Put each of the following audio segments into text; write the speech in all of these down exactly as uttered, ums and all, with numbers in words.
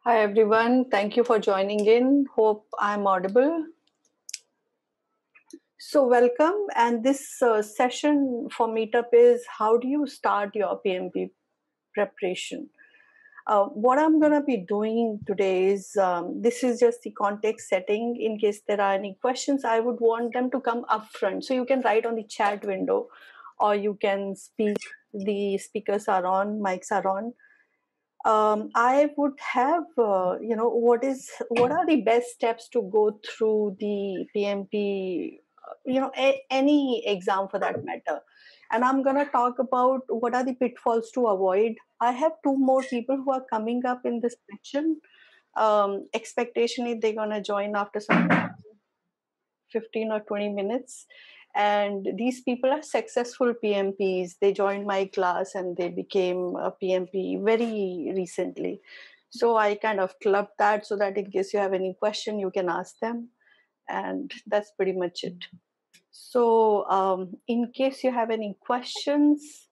Hi everyone, thank you for joining in. Hope I'm audible. So welcome, and this uh, session for Meetup is how do you start your P M P preparation? Uh, what I'm going to be doing today is um, this is just the context setting. In case there are any questions, I would want them to come up front. So you can write on the chat window or you can speak. The speakers are on, mics are on. Um, I would have, uh, you know, what is what are the best steps to go through the P M P, uh, you know, a, any exam for that matter. And I'm going to talk about what are the pitfalls to avoid. I have two more people who are coming up in this section. Um, expectation is they're going to join after some fifteen or twenty minutes. And these people are successful P M Ps. They joined my class and they became a P M P very recently. So I kind of clubbed that so that in case you have any question, you can ask them. And that's pretty much it. So um, in case you have any questions,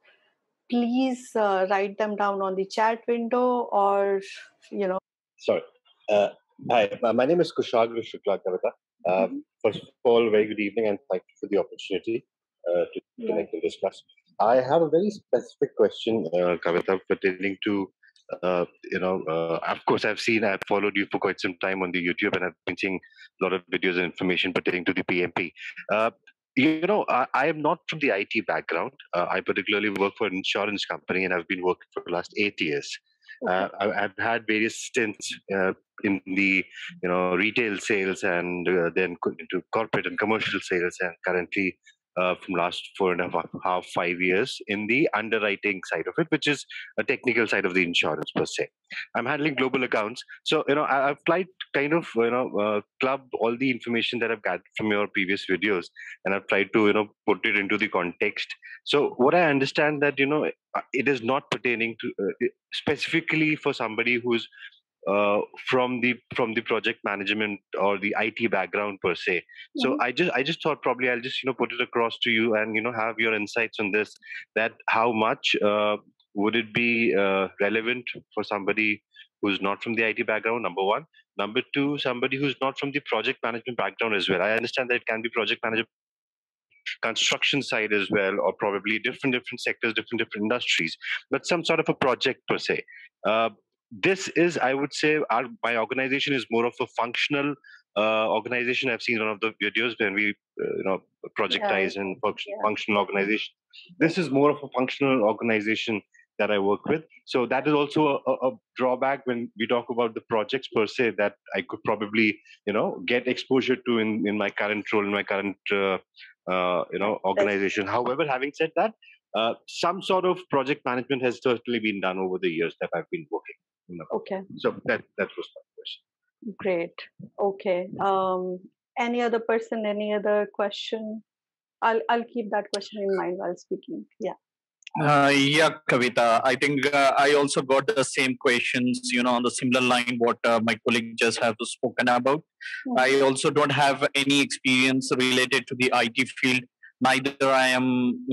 please uh, write them down on the chat window or, you know. Sorry. Uh, hi, my name is Kushagra Shukla Kavita. Uh, mm-hmm. First of all, very good evening and thank you for the opportunity uh, to yeah. connect in this class. I have a very specific question, uh, Kavita, pertaining to, uh, you know, uh, of course, I've seen, I've followed you for quite some time on the YouTube and I've been seeing a lot of videos and information pertaining to the P M P. Uh, you know, I, I am not from the I T background. Uh, I particularly work for an insurance company and I've been working for the last eight years. Uh, I've had various stints uh, in the you know retail sales and uh, then into corporate and commercial sales, and currently uh, from last four and a half five years in the underwriting side of it, which is a technical side of the insurance per se. I'm handling global accounts, so you know I, I've tried kind of you know uh, club all the information that I've gathered from your previous videos, and I've tried to you know put it into the context. So what I understand that you know it is not pertaining to uh, specifically for somebody who's uh, from the from the project management or the I T background per se. Mm-hmm. So I just I just thought probably I'll just you know put it across to you and you know have your insights on this. That how much uh, would it be uh, relevant for somebody who's not from the I T background? Number one. Number two, somebody who's not from the project management background as well. I understand that it can be project management construction side as well, or probably different different sectors, different different industries, but some sort of a project per se. Uh, this is, I would say, our my organization is more of a functional uh, organization. I've seen one of the videos when we, uh, you know, projectize yeah. and function, yeah. functional organization. This is more of a functional organization that I work with. So that is also a, a drawback when we talk about the projects per se that I could probably, you know, get exposure to in, in my current role, in my current, uh, uh, you know, organization. However, having said that, uh, some sort of project management has certainly been done over the years that I've been working. You know. Okay. So that, that was my question. Great. Okay. Um, any other person, any other question? I'll, I'll keep that question in mind while speaking. Yeah. Uh, yeah, Kavita. I think uh, I also got the same questions, you know, on the similar line what uh, my colleague just have spoken about. Mm-hmm. I also don't have any experience related to the I T field. Neither I am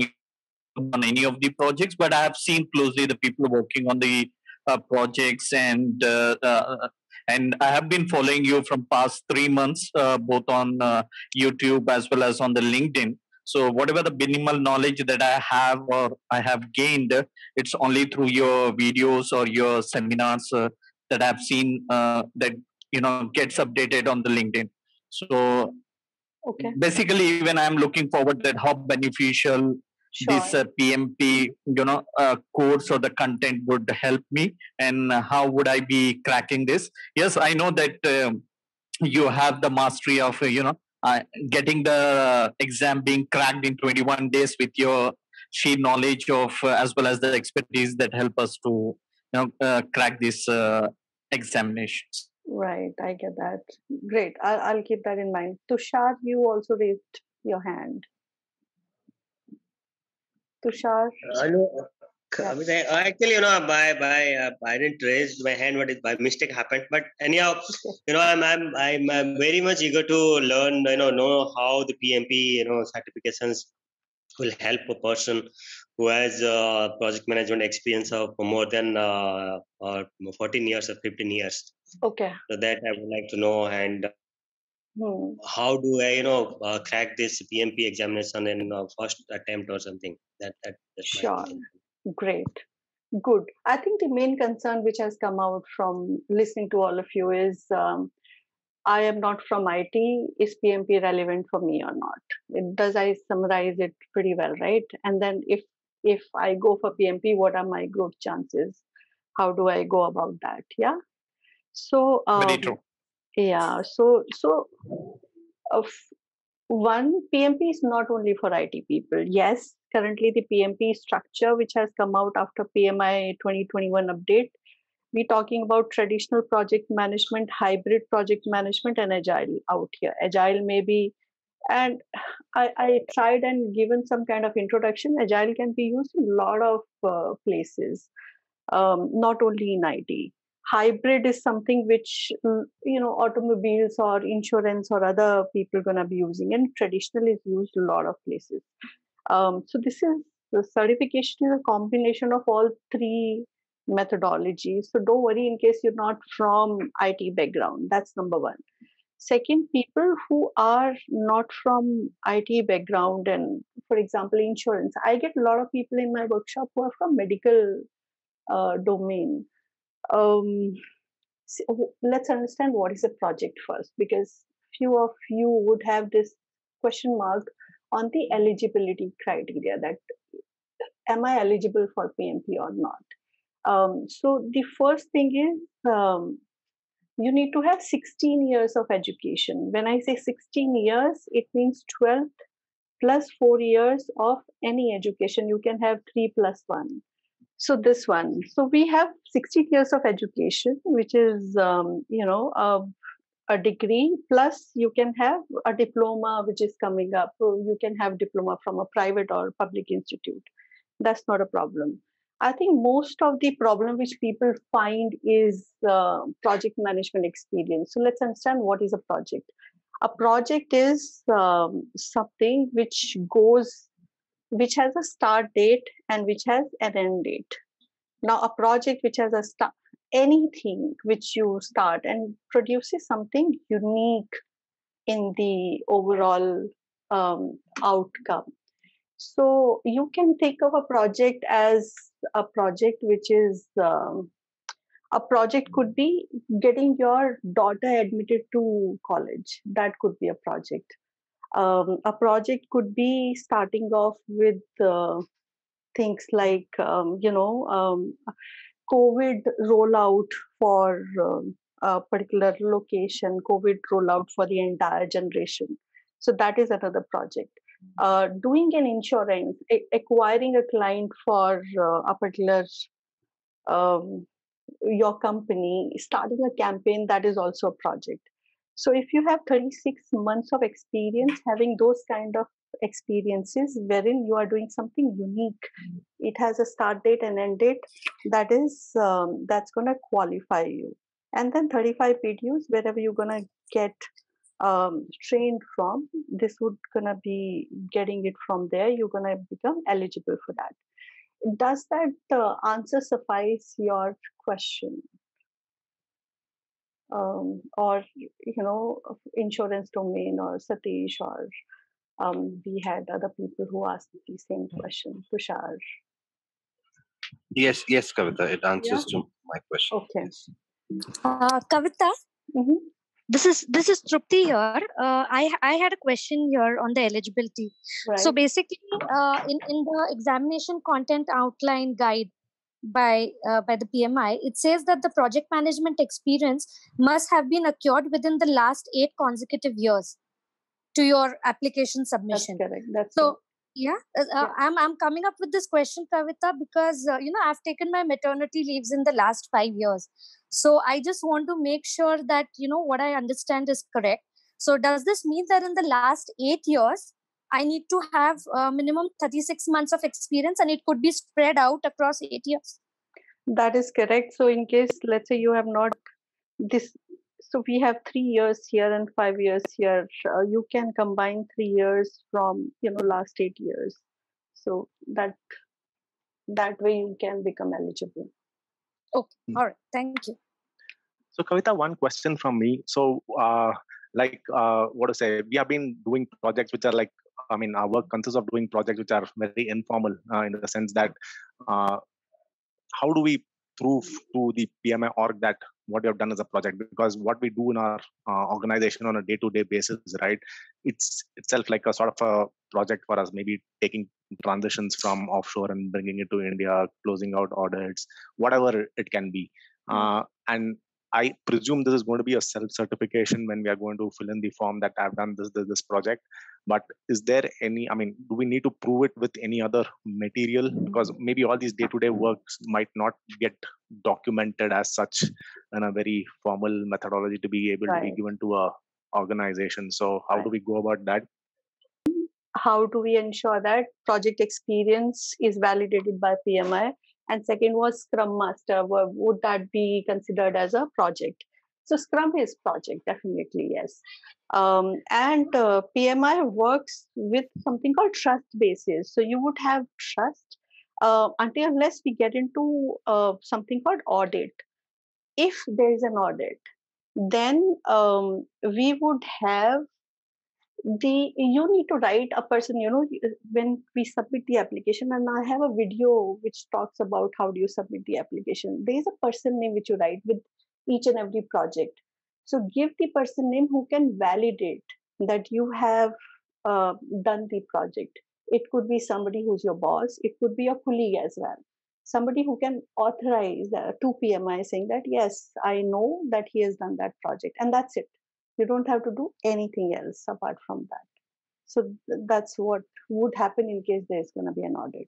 on any of the projects, but I have seen closely the people working on the uh, projects, and uh, uh, and I have been following you from past three months, uh, both on uh, YouTube as well as on the LinkedIn. So whatever the minimal knowledge that I have or I have gained, it's only through your videos or your seminars uh, that I've seen uh, that you know gets updated on the LinkedIn. So okay. basically, even I'm looking forward that how beneficial sure. this uh, P M P you know uh, course or the content would help me, and how would I be cracking this? Yes, I know that uh, you have the mastery of uh, you know. Uh, getting the exam being cracked in twenty-one days with your sheer knowledge of uh, as well as the expertise that help us to you know uh, crack these uh, examinations. Right, I get that. Great, I'll, I'll keep that in mind. Tushar, you also raised your hand. Tushar? I know. I mean, I, actually, you know, by by uh, I didn't raise my hand, but it by mistake happened. But anyhow, you know, I'm I'm I'm, I'm very much eager to learn. You know, know how the P M P, you know, certifications will help a person who has uh, project management experience of more than uh, uh, fourteen years or fifteen years. Okay. So that I would like to know, and Hmm. how do I, you know, uh, crack this P M P examination in uh, first attempt or something? That that that Sure. might be. Great. Good. I think the main concern which has come out from listening to all of you is um, I am not from I T. Is P M P relevant for me or not? It, does I summarize it pretty well, right? And then if if I go for P M P, what are my growth chances? How do I go about that? Yeah. So um, Very true. yeah. So so uh, one, P M P is not only for I T people. Yes, currently the P M P structure which has come out after P M I twenty twenty-one update, we're talking about traditional project management, hybrid project management, and agile out here. Agile may be, and I, I tried and given some kind of introduction. Agile can be used in a lot of uh, places, um, not only in I T. Hybrid is something which, you know, automobiles or insurance or other people gonna be using, and traditional is used a lot of places. Um, so this is the certification is a combination of all three methodologies. So don't worry in case you're not from I T background. That's number one. Second, people who are not from I T background and, for example, insurance. I get a lot of people in my workshop who are from medical uh, domain. Um, so let's understand what is a project first, because few of you would have this question mark on the eligibility criteria, that am I eligible for P M P or not? Um, so the first thing is um, you need to have sixteen years of education. When I say sixteen years, it means twelfth plus four years of any education. You can have three plus one. So this one. So we have sixteen years of education, which is, um, you know, a, a degree, plus you can have a diploma, which is coming up. So you can have diploma from a private or public institute. That's not a problem. I think most of the problem which people find is uh, project management experience. So let's understand what is a project. A project is um, something which goes which has a start date and which has an end date. Now, a project which has a start, anything which you start and produces something unique in the overall um, outcome. So you can think of a project as a project which is um, a project could be getting your daughter admitted to college. That could be a project. Um, a project could be starting off with uh, things like, um, you know, um, COVID rollout for um, a particular location, COVID rollout for the entire generation. So that is another project. Uh, doing an insurance, a- acquiring a client for uh, a particular um, your company, starting a campaign, that is also a project. So if you have thirty-six months of experience, having those kind of experiences wherein you are doing something unique, it has a start date and end date, that is um, that's going to qualify you. And then thirty-five P D Us, wherever you're going to get um, trained from, this would going to be getting it from there. You're going to become eligible for that. Does that uh, answer suffice your question? Um, or, you know, insurance domain, or Satish, or um, we had other people who asked the same question. Tushar. Yes, yes, Kavita, it answers Yeah. to my question. Okay. Yes. Uh, Kavita, Mm-hmm. this is this is Trupti here. Uh, I I had a question here on the eligibility. Right. So basically, uh, in in the examination content outline guide by uh, by the P M I, it says that the project management experience must have been acquired within the last eight consecutive years to your application submission. That's correct. That's So correct. yeah, uh, Yeah. I'm I'm coming up with this question, Kavita, because uh, you know I've taken my maternity leaves in the last five years. So I just want to make sure that you know what I understand is correct. So does this mean that in the last eight years I need to have uh, minimum thirty-six months of experience, and it could be spread out across eight years? That is correct. So in case, let's say you have not this, so we have three years here and five years here. Uh, you can combine three years from, you know, last eight years. So that That way you can become eligible. Okay, all right, thank you. So Kavita, one question from me. So uh, like uh, what to say, we have been doing projects which are like, I mean, our work consists of doing projects which are very informal uh, in the sense that uh, how do we prove to the P M I org that what we have done as a project? Because what we do in our uh, organization on a day-to-day basis, right, it's itself like a sort of a project for us, maybe taking transitions from offshore and bringing it to India, closing out audits, whatever it can be. Uh, and I presume this is going to be a self-certification when we are going to fill in the form that I've done this, this, this project. But is there any, I mean, do we need to prove it with any other material? Because maybe all these day-to-day works might not get documented as such in a very formal methodology to be able right. to be given to a organization. So how right. do we go about that? How do we ensure that project experience is validated by P M I? And second was Scrum Master. Would that be considered as a project? So Scrum is project, definitely, yes. Um, and uh, P M I works with something called trust basis. So you would have trust uh, until unless we get into uh, something called audit. If there is an audit, then um, we would have the, you need to write a person, you know, when we submit the application, and I have a video which talks about how do you submit the application. There is a person name which you write with each and every project. So give the person name who can validate that you have uh, done the project. It could be somebody who's your boss. It could be your colleague as well. Somebody who can authorize uh, to P M I saying that, yes, I know that he has done that project. And that's it. You don't have to do anything else apart from that. So th- that's what would happen in case there's going to be an audit.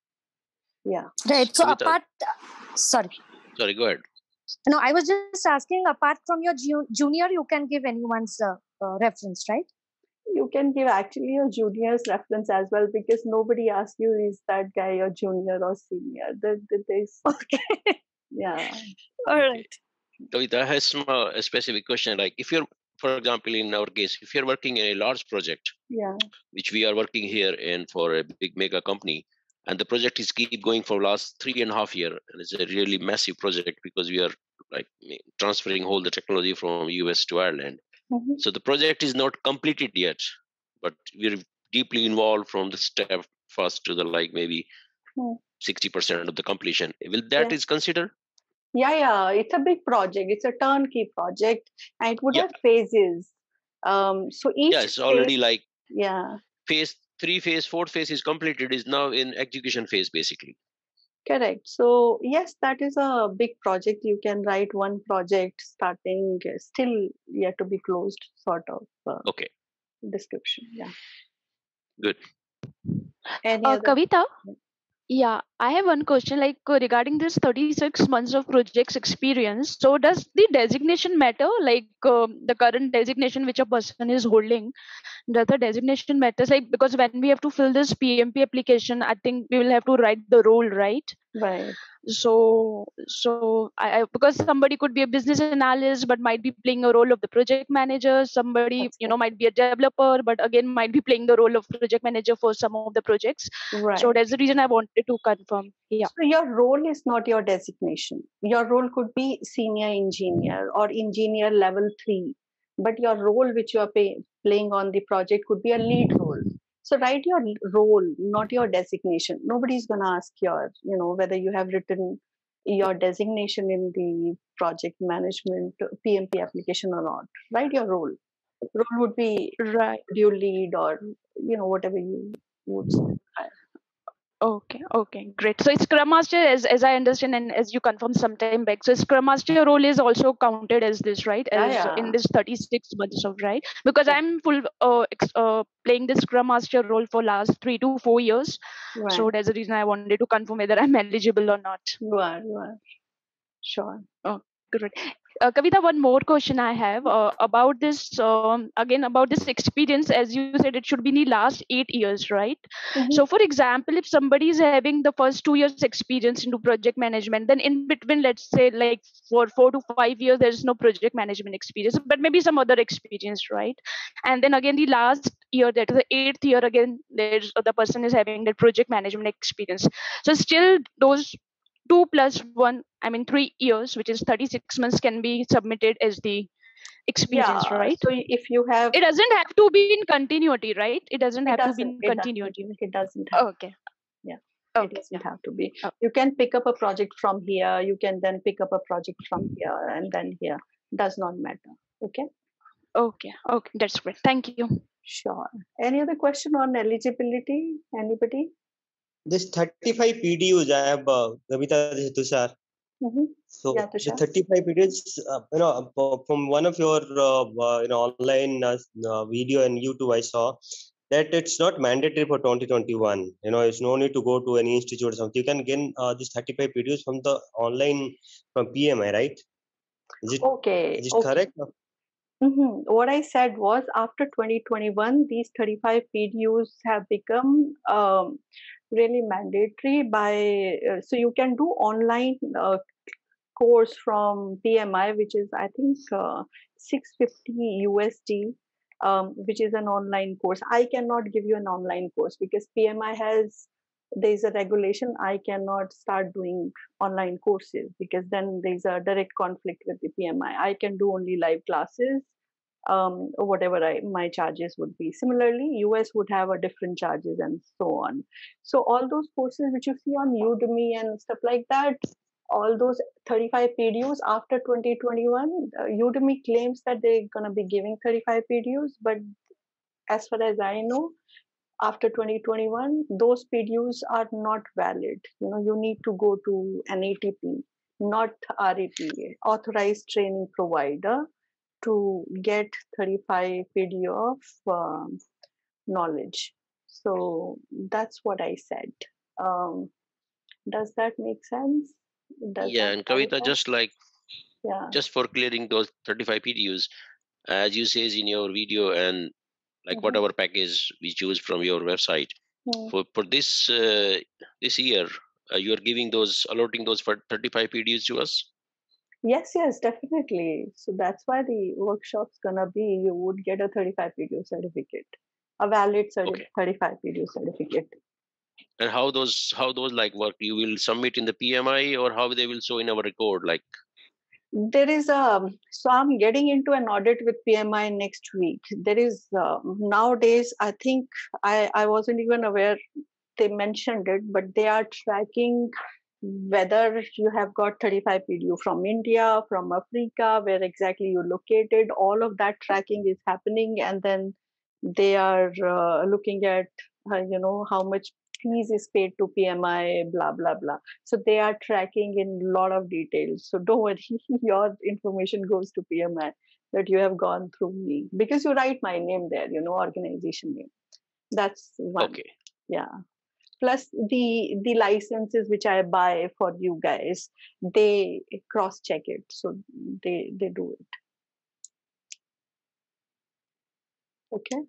Yeah. Right. So Kavita, apart, uh, sorry. Sorry, go ahead. No, I was just asking, apart from your ju- junior, you can give anyone's uh, uh, reference, right? You can give actually your junior's reference as well, because nobody asks you, is that guy your junior or senior? There, there's, okay. Yeah. All right. Kavita, I have some, uh, a specific question. Like if you're, for example, in our case, if you're working in a large project, yeah, which we are working here in for a big mega company, and the project is keep going for last three and a half year, and it's a really massive project because we are like transferring all the technology from U S to Ireland. Mm-hmm. So the project is not completed yet, but we're deeply involved from the step first to the like maybe mm. sixty percent of the completion. Will that yeah. is considered? Yeah, yeah, it's a big project. It's a turnkey project, and it would yeah. have phases. Um, so each yeah, it's already phase, like yeah, phase three, phase fourth phase is completed. Is now in execution phase basically. Correct. So yes, that is a big project. You can write one project starting still yet to be closed sort of uh, okay description. Yeah. Good. Any uh, other? Kavita. Yeah, I have one question like uh, regarding this thirty-six months of projects experience. So does the designation matter? Like uh, the current designation which a person is holding, does the designation matters? Like because when we have to fill this P M P application, I think we will have to write the role, right? Right. So, so I, I because somebody could be a business analyst, but might be playing a role of the project manager. Somebody, That's you know, might be a developer, but again might be playing the role of project manager for some of the projects. Right. So that's the reason I wanted to confirm. Yeah. So your role is not your designation. Your role could be senior engineer or engineer level three, but your role which you are pay, playing on the project could be a lead role. So write your role, not your designation. Nobody's going to ask your, you know, whether you have written your designation in the project management P M P application or not. Write your role. Role would be right. You lead or, you know, whatever you would say. Okay, okay, great. So it's Scrum Master, as as I understand, and as you confirmed some time back. So Scrum Master role is also counted as this, right? As yeah, yeah. in this thirty-six months of right? Because yeah. I'm full uh, uh playing this Scrum Master role for last three to four years. Right. So that's the reason I wanted to confirm whether I'm eligible or not. You are, you are. Sure. Oh, great. Uh, Kavita, one more question I have uh, about this, um, again, about this experience. As you said, it should be in the last eight years, right? Mm-hmm. So, for example, if somebody is having the first two years experience into project management, then in between, let's say, like for four to five years, there's no project management experience, but maybe some other experience, right? And then again, the last year, that is the eighth year, again, there's the person is having that project management experience. So, still, those two plus one, I mean three years, which is thirty-six months, can be submitted as the experience, yeah, right? So if you have, it doesn't have to be in continuity, right? It doesn't it have doesn't, to be in it continuity. Doesn't, it doesn't have. Okay. Yeah. Okay. It doesn't have to be. Oh. You can pick up a project from here. You can then pick up a project from here and then here. Does not matter. Okay. Okay. Okay. That's great. Thank you. Sure. Any other question on eligibility? Anybody? This thirty-five P D Us, I have uh, Kavita, this is Tushar. Mm-hmm. So yeah, the thirty-five P D Us, uh, you know, from one of your uh, uh, you know online uh, uh, video and YouTube, I saw that it's not mandatory for twenty twenty-one. You know, it's no need to go to any institute or something. You can get uh, this thirty-five P D Us from the online from P M I, right? Is it okay? Is it okay. correct? Mm-hmm. What I said was after twenty twenty-one, these thirty-five P D Us have become um, really mandatory by, uh, so you can do online uh, course from P M I, which is I think uh, six hundred fifty U S D, um, which is an online course. I cannot give you an online course because P M I has, there's a regulation. I cannot start doing online courses because then there's a direct conflict with the P M I. I can do only live classes, um, or whatever I, my charges would be. Similarly, U S would have a different charges and so on. So all those courses which you see on Udemy and stuff like that, all those thirty-five P D Us after twenty twenty-one, uh, Udemy claims that they're going to be giving thirty-five P D Us, but as far as I know, after twenty twenty-one, those P D Us are not valid. You know, you need to go to an A T P, not R A P, authorized training provider, to get thirty-five P D of um, knowledge. So that's what I said. Um, does that make sense? Does yeah, and Kavita, just like, yeah, just for clearing those thirty-five P D Us, as you says in your video, and like mm-hmm. whatever package we choose from your website, mm-hmm. for for this uh, this year, uh, you are giving those, allotting those for thirty-five P D Us to us. Yes, yes, definitely. So that's why the workshop's gonna be, you would get a thirty-five P D U certificate, a valid certi- okay. thirty-five P D U certificate. And how those how those like work? You will submit in the P M I, or how they will show in our record? Like there is a, so I'm getting into an audit with P M I next week. There is uh, nowadays, I think I I wasn't even aware they mentioned it, but they are tracking whether you have got thirty-five P D U from India, from Africa, where exactly you're located. All of that tracking is happening, and then they are uh, looking at uh, you know how much fees is paid to P M I, blah blah blah. So they are tracking in a lot of details. So don't worry, your information goes to P M I that you have gone through me, because you write my name there, you know, organization name. That's one. Okay. Yeah. Plus the the licenses which I buy for you guys, they cross check it, so they they do it. Okay.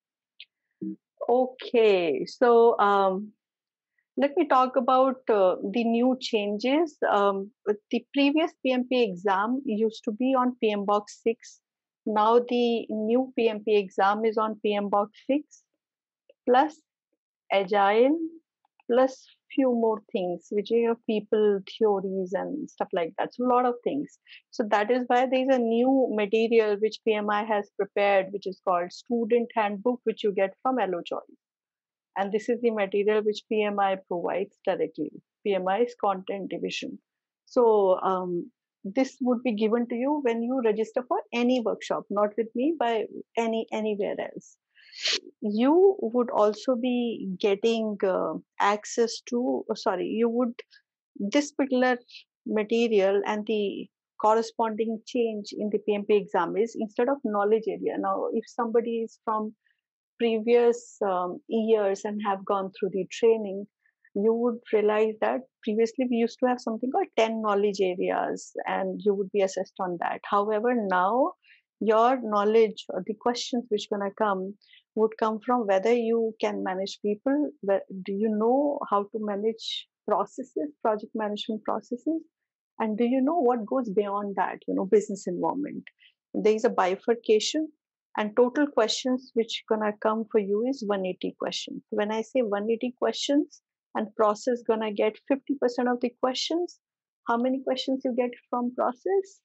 Okay. So um, let me talk about uh, the new changes. Um, the previous P M P exam used to be on P M Box six. Now the new P M P exam is on P M Box six plus Agile, plus few more things, which are people theories and stuff like that. So a lot of things. So that is why there is a new material which P M I has prepared, which is called Student Handbook, which you get from EloChoice. And this is the material which P M I provides directly. P M I's content division. So um, this would be given to you when you register for any workshop, not with me, by any anywhere else. You would also be getting uh, access to, oh, sorry, you would, this particular material and the corresponding change in the P M P exam is, instead of knowledge area. Now, if somebody is from previous um, years and have gone through the training, you would realize that previously we used to have something called ten knowledge areas, and you would be assessed on that. However, now your knowledge or the questions which gonna come would come from whether you can manage people, do you know how to manage processes, project management processes, and do you know what goes beyond that, you know, business environment. There is a bifurcation, and total questions which gonna come for you is one hundred eighty questions. When I say one hundred eighty questions and process gonna get fifty percent of the questions, how many questions you get from process?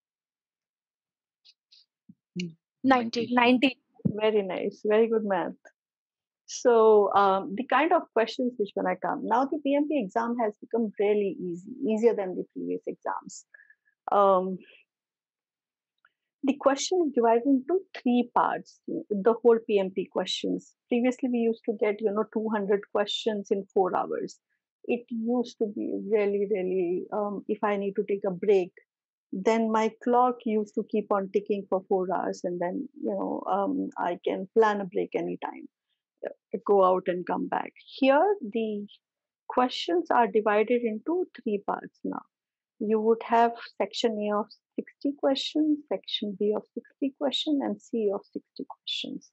ninety. ninety. Very nice. Very good math. So um, the kind of questions which gonna come. Now the P M P exam has become really easy, easier than the previous exams. Um, the question is divided into three parts, the whole P M P questions. Previously, we used to get, you know, two hundred questions in four hours. It used to be really, really, um, if I need to take a break, then my clock used to keep on ticking for four hours, and then, you know, um, I can plan a break anytime, go out and come back. Here, the questions are divided into three parts now. You would have section A of sixty questions, section B of sixty questions, and C of sixty questions.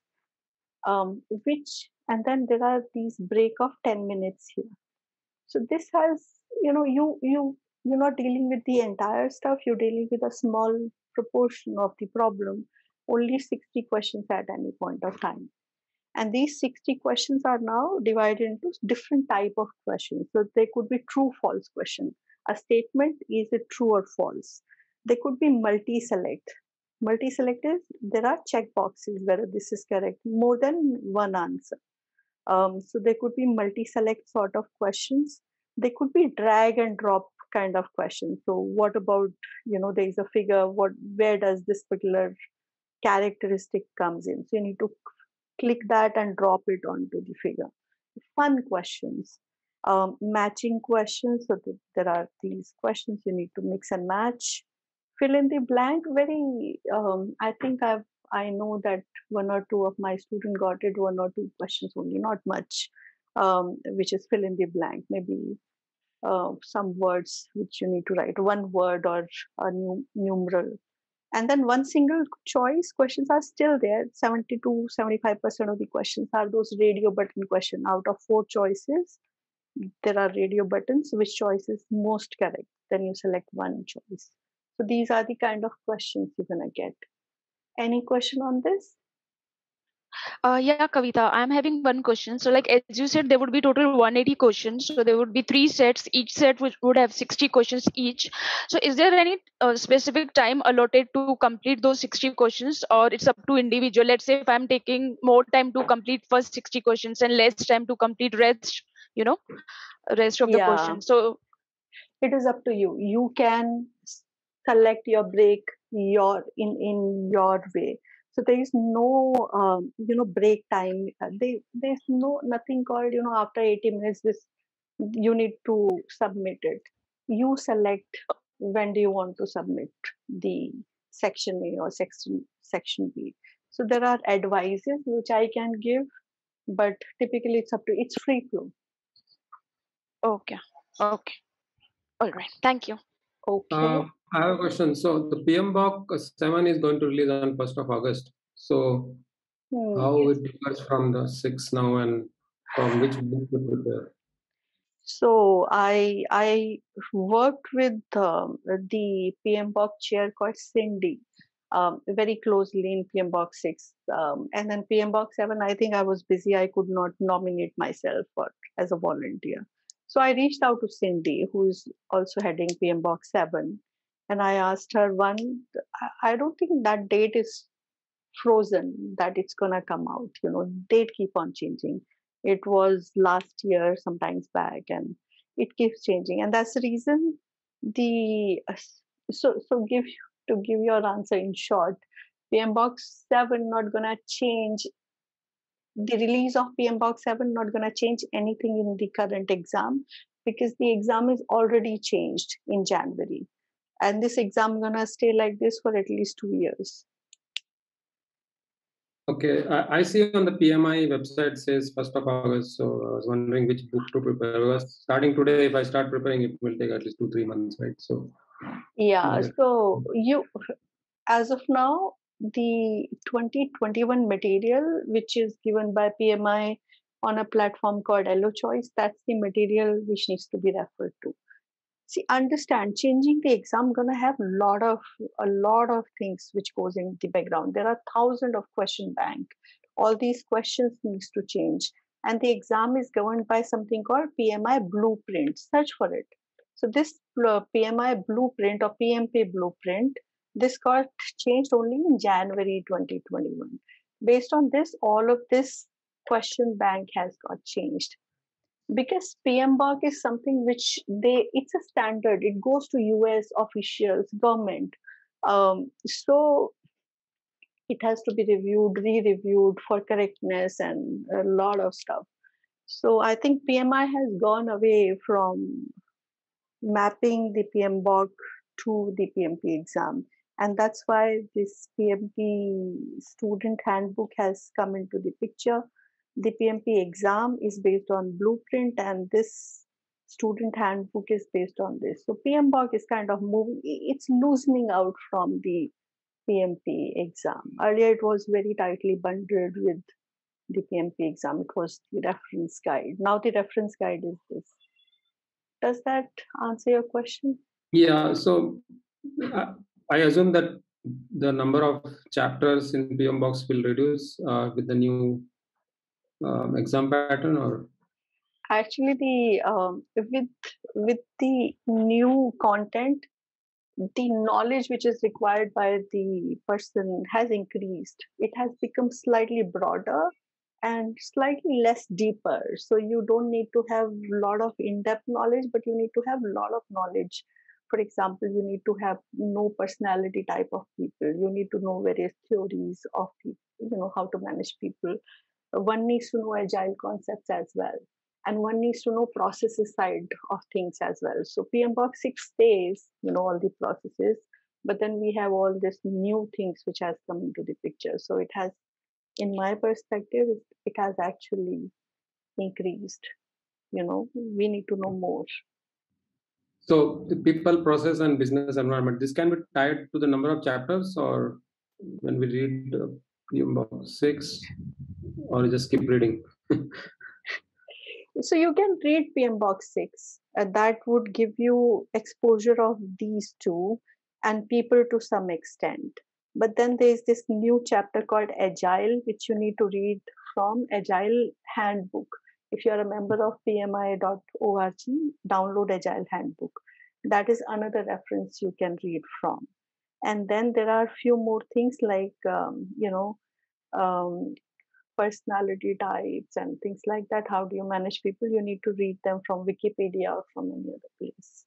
Um, which, and then there are these break of ten minutes here. So this has, you know, you, you, you're not dealing with the entire stuff, you're dealing with a small proportion of the problem, only sixty questions at any point of time. And these sixty questions are now divided into different type of questions. So they could be true, false question. A statement, is it true or false? They could be multi-select. Multi-select is, there are check boxes whether this is correct, more than one answer. Um, so they could be multi-select sort of questions. They could be drag and drop kind of questions. So what about, you know, there is a figure, what, where does this particular characteristic comes in? So you need to click that and drop it onto the figure. Fun questions, um, matching questions. So th there are these questions you need to mix and match. Fill in the blank. Very, um, I think I've, I know that one or two of my students got it, one or two questions only, not much, um, which is fill in the blank. Maybe uh, some words which you need to write, one word or a new numeral. And then one single choice questions are still there. seventy to seventy-five percent of the questions are those radio button question. Out of four choices, there are radio buttons. Which choice is most correct? Then you select one choice. So these are the kind of questions you're gonna get. Any question on this? Uh, yeah, Kavita, I'm having one question. So like, as you said, there would be total one hundred eighty questions. So there would be three sets. Each set would, would have sixty questions each. So is there any uh, specific time allotted to complete those sixty questions, or it's up to individual? Let's say if I'm taking more time to complete first sixty questions and less time to complete rest, you know, rest of yeah. the questions. So it is up to you. You can select your break your in, in your way. So there is no, um, you know, break time. They, there's no nothing called, you know, after eighty minutes, this you need to submit it. You select when do you want to submit the section A or section section B. So there are advices which I can give, but typically it's up to it's free flow. Okay. Okay. All right. Thank you. Okay. Uh, I have a question. So the P M B O C seven is going to release on first of August. So hmm. how it differs from the six now, and from which book to prepare? So I I worked with um, the P M B O C chair called Cindy um, very closely in P M B O C six, um, and then P M B O C seven. I think I was busy. I could not nominate myself for as a volunteer. So I reached out to Cindy, who is also heading P M B O C seven, and I asked her, one, I don't think that date is frozen, that it's gonna come out. You know, date keep on changing. It was last year, sometimes back, and it keeps changing, and that's the reason. The so so give to give your answer in short, P M B O C seven not gonna change. The release of P M B O C seven not going to change anything in the current exam, because the exam is already changed in January, and this exam going to stay like this for at least two years. Okay, I, I see on the P M I website says first of August, so I was wondering which book to prepare. Because starting today, if I start preparing, it will take at least two, three months, right? So yeah, so you, as of now, the twenty twenty-one material, which is given by P M I on a platform called EloChoice, that's the material which needs to be referred to. See, understand, changing the exam gonna have a lot of a lot of things which goes in the background. There are thousands of question bank. All these questions needs to change, and the exam is governed by something called P M I blueprint. Search for it. So this uh, P M I blueprint or P M P blueprint, this got changed only in January twenty twenty-one. Based on this, all of this question bank has got changed. Because P M B O K is something which they, it's a standard. It goes to U S officials, government. Um, so it has to be reviewed, re-reviewed for correctness and a lot of stuff. So I think P M I has gone away from mapping the P M B O K to the P M P exam. And that's why this P M P student handbook has come into the picture. The P M P exam is based on blueprint, and this student handbook is based on this. So P M B O K is kind of moving, it's loosening out from the P M P exam. Earlier, it was very tightly bundled with the P M P exam. It was the reference guide. Now the reference guide is this. Does that answer your question? Yeah, so uh, I assume that the number of chapters in P M B O K will reduce uh, with the new um, exam pattern, or actually the um, with with the new content, the knowledge which is required by the person has increased. It has become slightly broader and slightly less deeper. So you don't need to have a lot of in-depth knowledge, but you need to have a lot of knowledge. For example, you need to have no personality type of people. You need to know various theories of people, you know, how to manage people. One needs to know agile concepts as well. And one needs to know processes side of things as well. So P M B O K six stays, you know, all the processes, but then we have all these new things which has come into the picture. So it has, in my perspective, it has actually increased. You know, we need to know more. So the people, process, and business environment, this can be tied to the number of chapters, or when we read uh, P M B O K six, or just keep reading? So you can read P M B O K six. Uh, that would give you exposure of these two and people to some extent. But then there's this new chapter called Agile, which you need to read from Agile Handbook. If you're a member of P M I dot org, download Agile Handbook. That is another reference you can read from. And then there are a few more things like, um, you know, um, personality types and things like that. How do you manage people? You need to read them from Wikipedia or from any other place.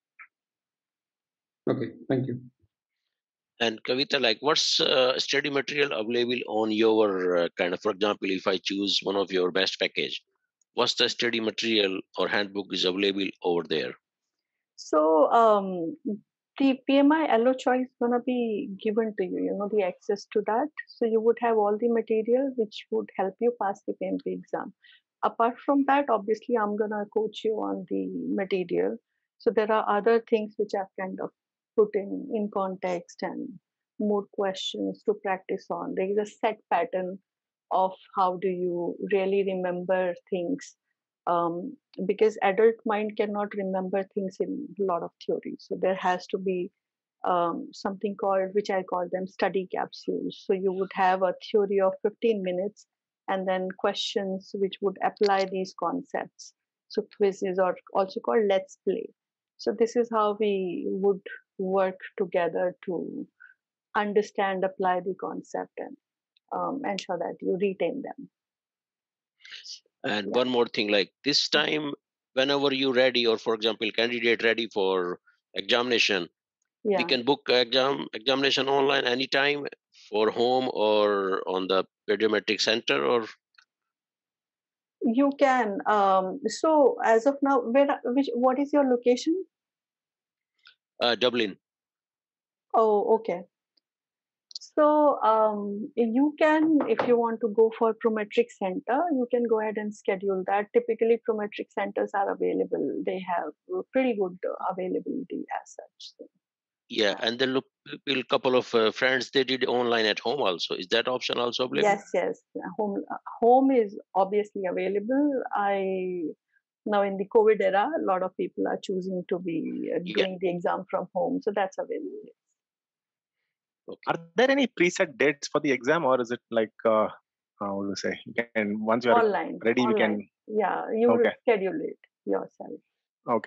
Okay, thank you. And Kavita, like what's uh, study material available on your uh, kind of, for example, if I choose one of your best package, what's the study material or handbook is available over there? So um, the P M I EloChoice is gonna be given to you, you know, the access to that. So you would have all the material which would help you pass the P M P exam. Apart from that, obviously, I'm gonna coach you on the material. So there are other things which I've kind of put in in context and more questions to practice on. There is a set pattern of how do you really remember things. Um, because adult mind cannot remember things in a lot of theory. So there has to be um, something called, which I call them study capsules. So you would have a theory of fifteen minutes and then questions which would apply these concepts. So quizzes are also called let's play. So this is how we would work together to understand, apply the concept and um, ensure that you retain them. And yeah. One more thing, like this time, whenever you're ready, or for example, candidate ready for examination, yeah. we can book exam examination online anytime for home or on the Pediometric Center, or you can. Um, so as of now, where which what is your location? Uh, Dublin. Oh, okay. So um, you can, if you want to go for Prometric Center, you can go ahead and schedule that. Typically, Prometric centers are available. They have pretty good availability as such. So, yeah, and then look, a couple of uh, friends, they did online at home also. Is that option also available? Yes, yes. Home, home is obviously available. I now in the COVID era, a lot of people are choosing to be uh, doing yeah. the exam from home, so that's available. Okay. Are there any preset dates for the exam, or is it like uh, how would you say? You can once you are online, ready, online. we can. Yeah, you okay. will schedule it yourself. Okay.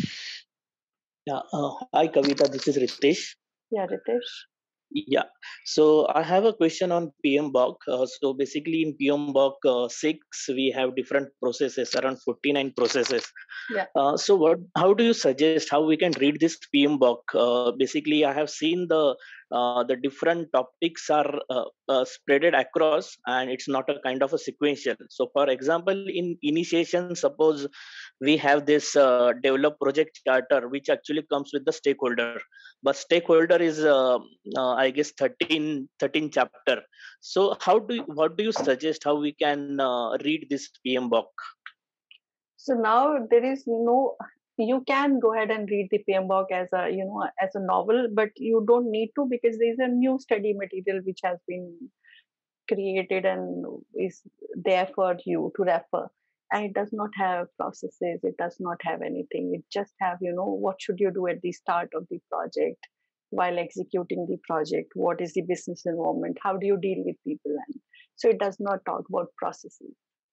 Yeah. Uh, hi, Kavita. This is Ritesh. Yeah, Ritesh. Yeah. So I have a question on P M B O K. Uh, so basically, in P M B O K uh, six, we have different processes, around forty-nine processes. Yeah. Uh, so what? How do you suggest how we can read this P M B O K? Uh, basically, I have seen the uh, the different topics are uh, uh, spreaded across, and it's not a kind of a sequential. So, for example, in initiation, suppose we have this uh, develop project charter, which actually comes with the stakeholder, but stakeholder is uh, uh, I guess thirteen, thirteen chapter. So how do you, what do you suggest how we can uh, read this P M B O K? So now there is no, you can go ahead and read the P M B O K as a, you know, as a novel, but you don't need to, because there is a new study material which has been created and is there for you to refer. And it does not have processes, it does not have anything. It just have, you know, what should you do at the start of the project while executing the project, what is the business environment, how do you deal with people. And so it does not talk about processes.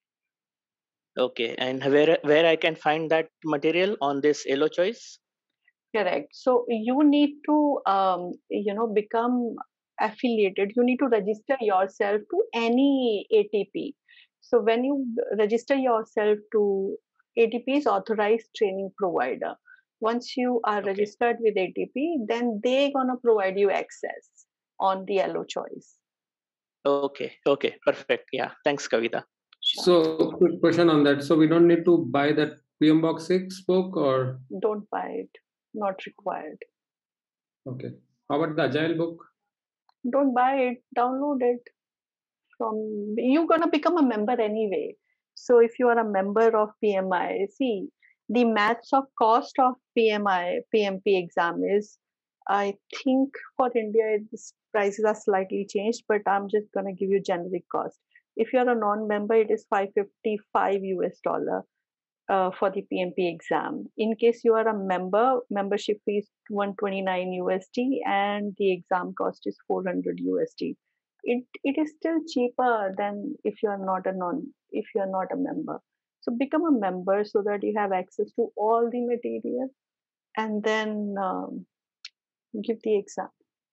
Okay, and where where I can find that material on this Elo Choice? Correct. So you need to, um, you know, become affiliated. You need to register yourself to any A T P. So when you register yourself to A T P is authorized training provider. Once you are okay. registered with A T P, then they're gonna provide you access on the Elo Choice. Okay. Okay. Perfect. Yeah. Thanks, Kavita. So, quick question on that. So, we don't need to buy that P M B O K six book, or don't buy it. Not required. Okay. How about the Agile book? Don't buy it. Download it. From you're gonna become a member anyway. So if you are a member of P M I, see the maths of cost of P M I P M P exam is, I think for India its prices are slightly changed, but I'm just gonna give you generic cost. If you're a non-member, it is five fifty-five U S dollar uh, for the P M P exam. In case you are a member, membership fee is one twenty-nine U S D and the exam cost is four hundred U S D. It it is still cheaper than if you are not a non if you are not a member. So become a member so that you have access to all the material, and then um, give the exam.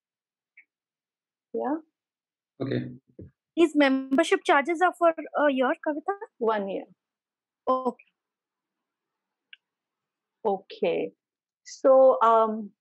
Yeah. Okay. These membership charges are for a year, Kavita? One year. Okay. Okay. So um,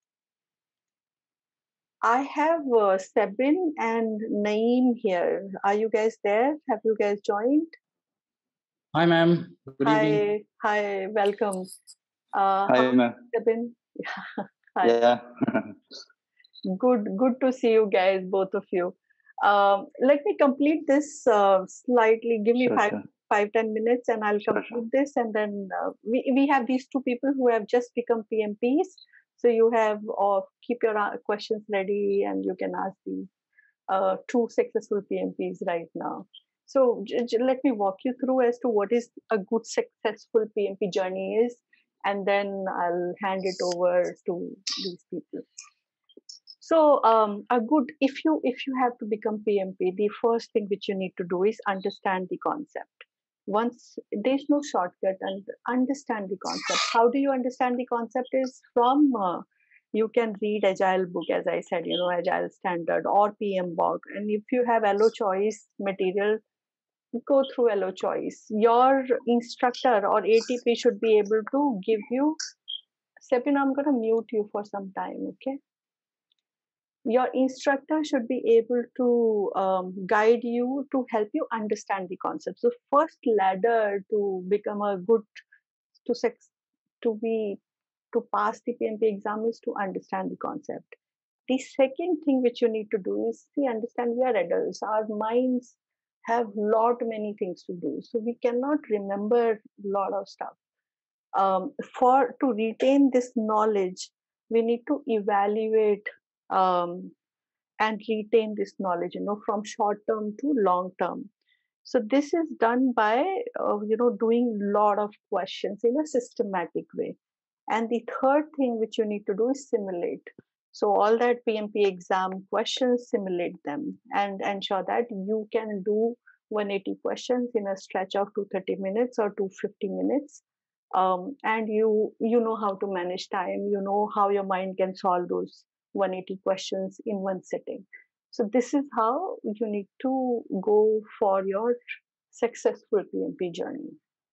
I have uh, Sebin and Naeem here. Are you guys there? Have you guys joined? Hi, ma'am. Good Hi. evening. Hi. Welcome. Uh, Hi, ma'am. Sebin. Hi. Yeah. Good. Good to see you guys, both of you. Um, let me complete this uh, slightly. Give me Sure, five, sure. five, ten minutes, and I'll Sure, complete sure. this. And then uh, we we have these two people who have just become P M Ps. So you have uh, keep your uh, questions ready, and you can ask these uh, two successful P M Ps right now. So j- j- let me walk you through as to what is a good successful P M P journey is, and then I'll hand it over to these people. So um, a good if you if you have to become P M P, the first thing which you need to do is understand the concept. Once there's no shortcut, and understand the concept. How do you understand the concept is from uh, you can read Agile book, as I said, you know, Agile Standard or P M B O K. And if you have Elo Choice material, go through Elo Choice. Your instructor or A T P should be able to give you. Sepin, I'm going to mute you for some time, okay? Your instructor should be able to um, guide you to help you understand the concept. So first ladder to become a good, to sex, to be, to pass the P M P exam is to understand the concept. The second thing which you need to do is, see, understand we are adults. Our minds have lot many things to do. So we cannot remember a lot of stuff. Um, for to retain this knowledge, we need to evaluate um, and retain this knowledge, you know, from short term to long term. So this is done by, uh, you know, doing a lot of questions in a systematic way. And the third thing which you need to do is simulate. So all that P M P exam questions, simulate them and ensure that you can do one hundred eighty questions in a stretch of two hundred thirty minutes or two hundred fifty minutes. Um, and you you know how to manage time, you know how your mind can solve those one hundred eighty questions in one sitting. So this is how you need to go for your successful P M P journey.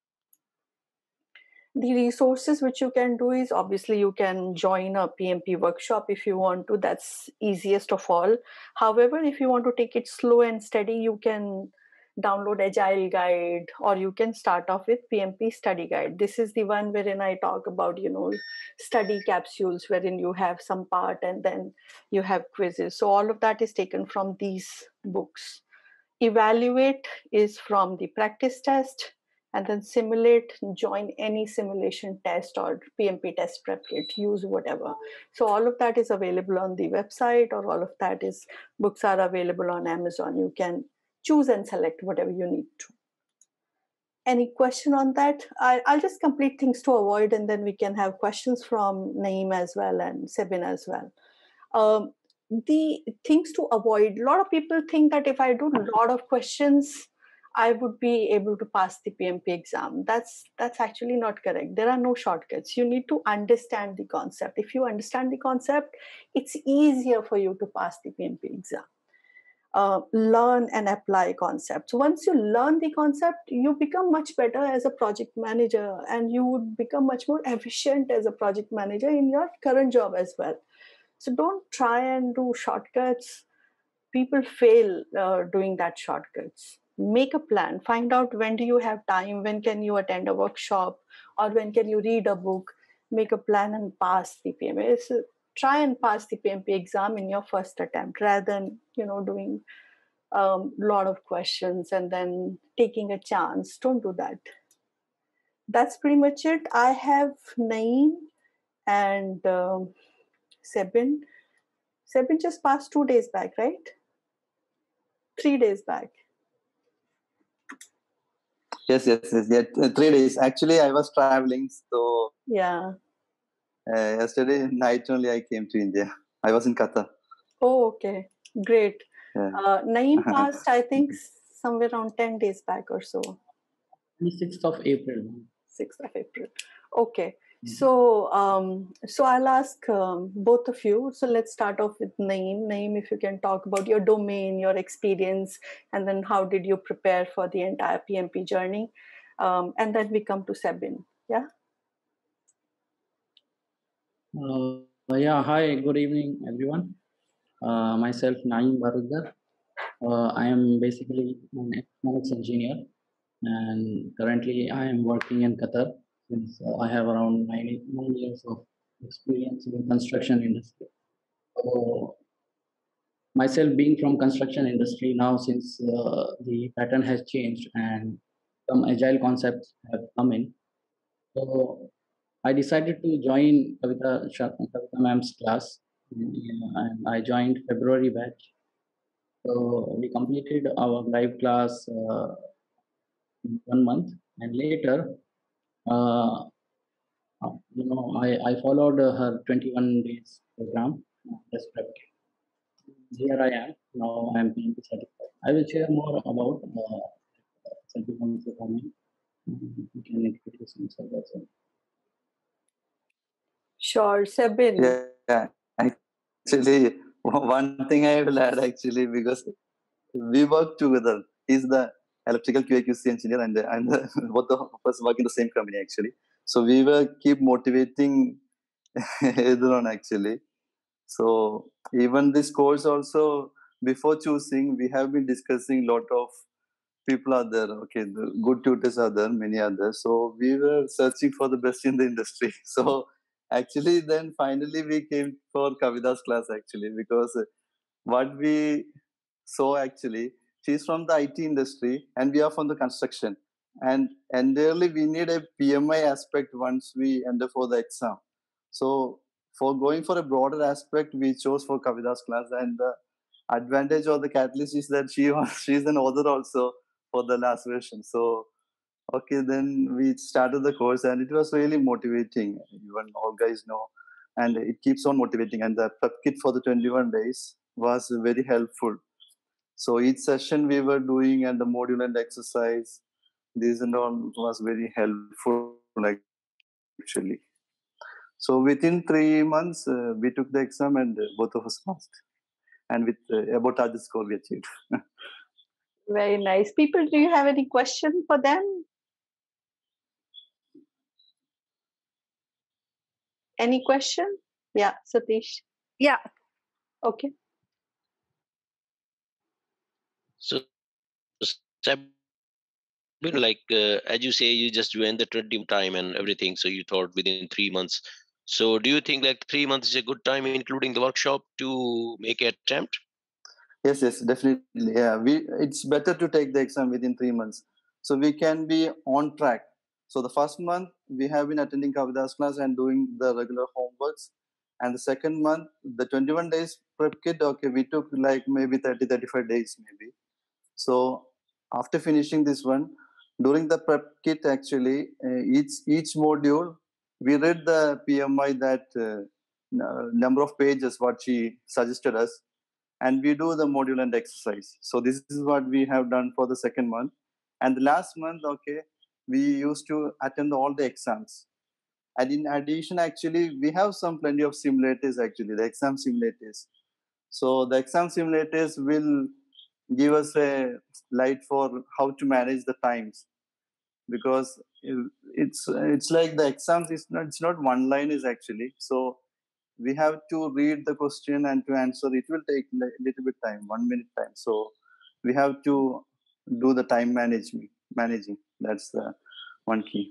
The resources which you can do is, obviously you can join a P M P workshop if you want to. That's easiest of all. However, if you want to take it slow and steady, you can download Agile Guide, or you can start off with P M P Study Guide. This is the one wherein I talk about, you know, study capsules, wherein you have some part and then you have quizzes. So all of that is taken from these books. Evaluate is from the practice test, and then simulate, join any simulation test or P M P test prep kit, use whatever. So all of that is available on the website, or all of that is, books are available on Amazon. You can choose and select whatever you need to. Any question on that? I, I'll just complete things to avoid, and then we can have questions from Naeem as well and Sebin as well. Um, the things to avoid, a lot of people think that if I do a lot of questions, I would be able to pass the P M P exam. That's that's actually not correct. There are no shortcuts. You need to understand the concept. If you understand the concept, it's easier for you to pass the P M P exam. Uh, learn and apply concepts. Once you learn the concept, you become much better as a project manager, and you would become much more efficient as a project manager in your current job as well. So don't try and do shortcuts. People fail uh, doing that shortcuts. Make a plan. Find out when do you have time, when can you attend a workshop, or when can you read a book. Make a plan and pass the P M P. So try and pass the P M P exam in your first attempt, rather than, you know, doing a um, lot of questions and then taking a chance. Don't do that. That's pretty much it. I have Naeem and um, Sebin. Sebin just passed two days back, right? Three days back. Yes, yes, yes. Yeah, three days. Actually, I was traveling, so yeah. Uh, yesterday night only I came to India. I was in Qatar. Oh, okay, great. Yeah. Uh, Naeem passed, I think, somewhere around ten days back or so. sixth of April. sixth of April. Okay. So, um, so I'll ask um, both of you. So let's start off with Naeem. Naeem, if you can talk about your domain, your experience, and then how did you prepare for the entire P M P journey? Um, and then we come to Sebin. Yeah. Uh, yeah. Hi. Good evening, everyone. Uh, myself, Naeem Barudar. Uh, I am basically an electronics engineer, and currently I am working in Qatar. Since uh, I have around nine, nine years of experience in the construction industry. So, myself being from construction industry now, since uh, the pattern has changed and some agile concepts have come in, so I decided to join Kavita, Kavita ma'am's class, and I joined February batch. So we completed our live class uh, in one month, and later. Uh, you know, I, I followed uh, her twenty-one days program. Just prepped. Here I am. Now I am being certified. I will share more about uh, certification performance. You can introduce yourself also. Sure, Sebin. Yeah, actually, one thing I will add actually, because we work together. He's the electrical Q A Q C engineer, and I'm the both of us work in the same company actually. So we will keep motivating everyone actually. So even this course also, before choosing, we have been discussing a lot of people are there. Okay, the good tutors are there, many others. So we were searching for the best in the industry. So actually, then finally we came for Kavita's class actually, because what we saw actually, she's from the I T industry and we are from the construction. And entirely we need a P M I aspect once we enter for the exam. So for going for a broader aspect, we chose for Kavita's class, and the advantage of the catalyst is that she was she's an author also for the last version. So okay, then we started the course and it was really motivating. Even all guys know, and it keeps on motivating. And the prep kit for the twenty-one days was very helpful. So each session we were doing and the module and exercise, this and all was very helpful actually. So within three months, uh, we took the exam and uh, both of us passed. And with uh, about target score we achieved. Very nice. People, do you have any question for them? Any question? Yeah, Satish. Yeah. Okay. So, like uh, as you say, you just went the twenty time and everything. So you thought within three months. So do you think like three months is a good time, including the workshop, to make an attempt? Yes, yes, definitely. Yeah, we it's better to take the exam within three months, so we can be on track. So the first month we have been attending Kavita's class and doing the regular homeworks, and the second month, the twenty-one days prep kit. Okay, we took like maybe thirty, thirty-five days maybe. So after finishing this one, during the prep kit, actually uh, each each module we read the P M I, that uh, number of pages what she suggested us, and we do the module and exercise. So this is what we have done for the second month. And the last month, okay, we used to attend all the exams. And in addition, actually, we have some plenty of simulators, actually, the exam simulators. So the exam simulators will give us a light for how to manage the times. Because it's it's like the exams, is not, it's not one line is actually. So we have to read the question and to answer. It will take a little bit time, one minute time. So we have to do the time management, managing. That's the one key.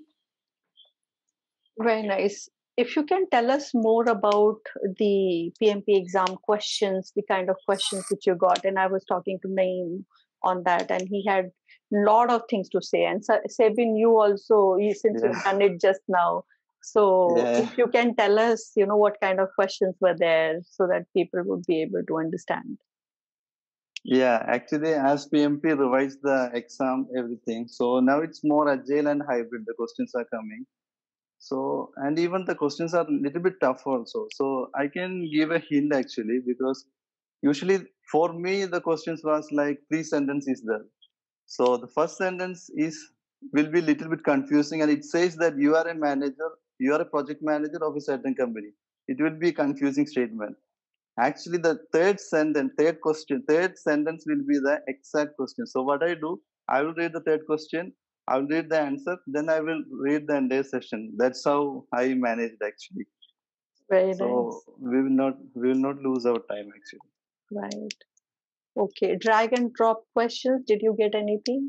Very nice. If you can tell us more about the P M P exam questions, the kind of questions which you got. And I was talking to Naeem on that, and he had a lot of things to say. And Sabin, you also, since yeah. you've done it just now, so yeah. if you can tell us, you know, what kind of questions were there so that people would be able to understand. Yeah, actually, as P M P revised the exam, everything. So now it's more agile and hybrid. The questions are coming. So, and even the questions are a little bit tough also. So I can give a hint actually, because usually for me, the questions was like three sentences there. So the first sentence is, will be a little bit confusing, and it says that you are a manager, you are a project manager of a certain company. It will be a confusing statement. Actually, the third sentence, third question, third sentence will be the exact question. So what I do, I will read the third question, I will read the answer, then I will read the entire session. That's how I managed actually. Very so nice. we will not we will not lose our time actually. Right. Okay. Drag and drop questions. Did you get anything?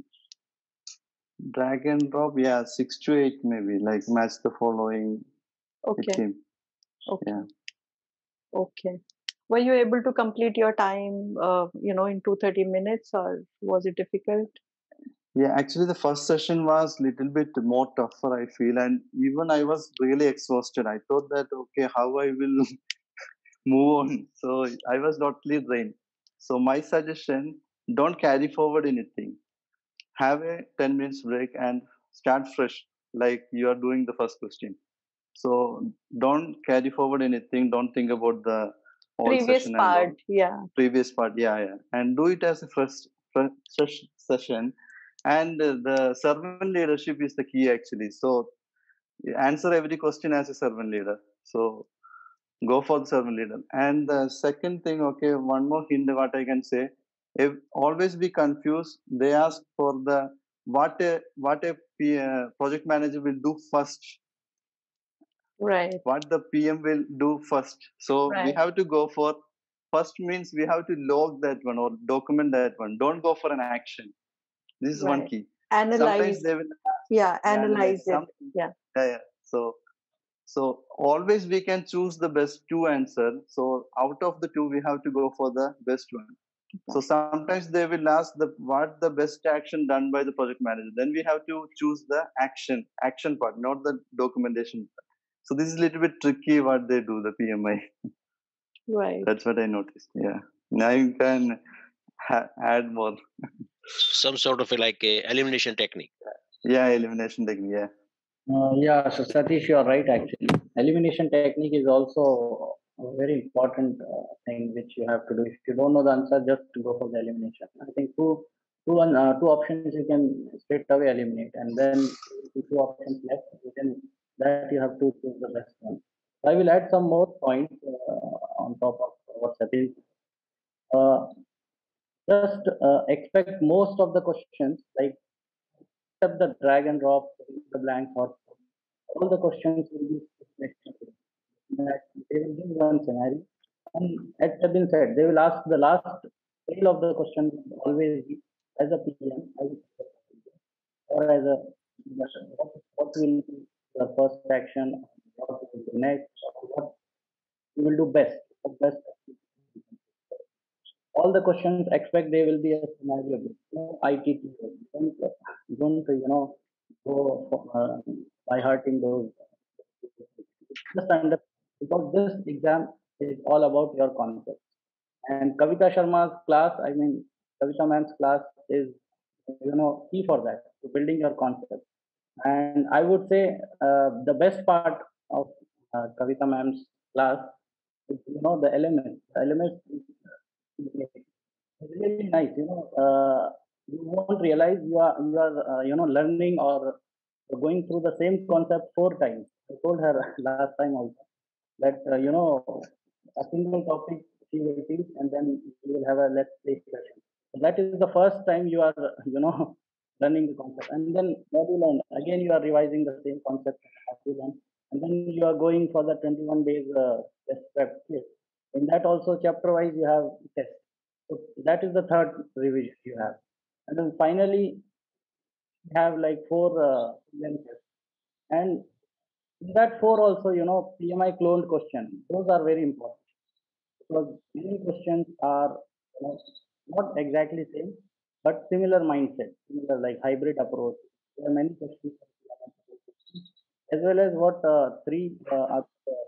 Drag and drop, yeah, six to eight maybe. Like match the following. Okay. Team. Okay. Yeah. Okay. Were you able to complete your time, uh, you know, in two thirty minutes, or was it difficult? Yeah, actually, the first session was a little bit more tougher, I feel, and even I was really exhausted. I thought that, okay, how I will move on. So I was totally drained. So my suggestion: don't carry forward anything. Have a ten minutes break and start fresh, like you are doing the first question. So don't carry forward anything. Don't think about the whole previous session part. and all. Yeah. Previous part, yeah, yeah, and do it as a first, first session. And uh, the servant leadership is the key actually. So answer every question as a servant leader. So go for the servant leader. And the second thing, okay, one more hint what I can say: if always be confused, they ask for the what a what a P, uh, project manager will do first. Right. What the P M will do first. So right. we have to go for first means we have to log that one or document that one. Don't go for an action. This is right. one key. Analyze. Sometimes they will yeah, analyze, analyze it. Some, yeah. yeah, yeah. So So always we can choose the best two answer. So out of the two, we have to go for the best one. So sometimes they will ask the what the best action done by the project manager. Then we have to choose the action action part, not the documentation part. So this is a little bit tricky what they do, the P M I. Right. That's what I noticed. Yeah. Now you can ha- add more. Some sort of a, like a elimination technique. Yeah, elimination technique. Yeah. Uh, yeah, so Satish, you are right actually. Elimination technique is also a very important uh, thing which you have to do. If you don't know the answer, just go for the elimination. I think two, two, uh, two options you can straight away eliminate, and then two options left, you can, that you have to choose the best one. I will add some more points uh, on top of what Satish. Uh, just uh, expect most of the questions, like except the drag and drop, the blank or all the questions will be that they will give one scenario, and as has been said, they will ask the last tail of the question always be as a P M, or as a what, what will be the first action, what will do next, or what you will do best, the best. All the questions expect they will be a scenario based, no I T T. Don't, don't you know go uh, by hearting those. Just understand, because this exam is all about your concept. And Kavita Sharma's class, I mean, Kavita ma'am's class is, you know, key for that, to building your concept. And I would say uh, the best part of uh, Kavita ma'am's class is, you know, the elements. The elements is really nice, you know. Uh, you won't realize you are, you are, uh, you know, learning or going through the same concept four times. I told her last time also that, uh, you know, a single topic she will teach, and then you will have a let's play session. So that is the first time you are, you know, learning the concept. And then what you learn, again, you are revising the same concept, and then you are going for the twenty-one days uh, test prep. In that also, chapter wise, you have test. So that is the third revision you have. And then finally, you have like four uh, tests. And in that four also, you know, P M I cloned question, those are very important, because many questions are, you know, not exactly same, but similar mindset, similar like hybrid approach. There are many questions, as well as what uh, three uh,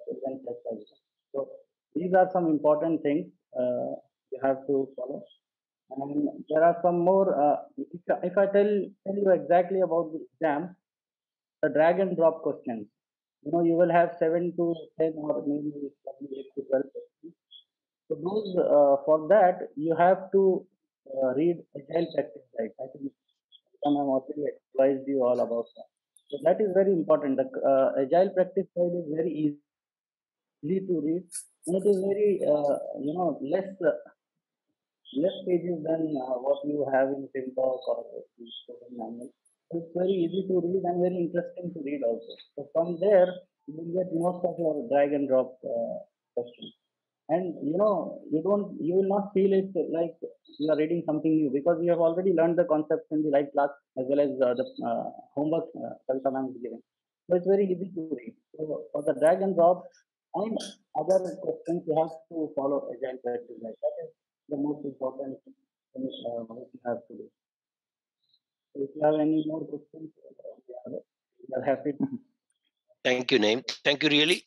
so these are some important things uh, you have to follow. And there are some more. Uh, if, if I tell tell you exactly about the exam, the drag and drop questions, you know, you will have seven to ten or maybe eight to twelve questions. So those uh, for that you have to uh, read Agile Practice Guide. I think I have already advised you all about that. So that is very important. The uh, Agile Practice Guide is very easy, easy to read, and it is very uh, you know less uh, less pages than uh, what you have in Timtalk or manual. So it's very easy to read and very interesting to read also. So from there, you will get most of your drag and drop uh, questions. And you know, you don't, you will not feel it like you are reading something new, because you have already learned the concepts in the live class as well as uh, the uh, homework uh, Kavita ma'am is giving. So it's very easy to read. So for the drag and drop and other questions, you have to follow Agile Practice Guide. That is the most important thing uh, what you have to do. So if you have any more questions, we are happy to. Thank you, Naeem. Thank you, really.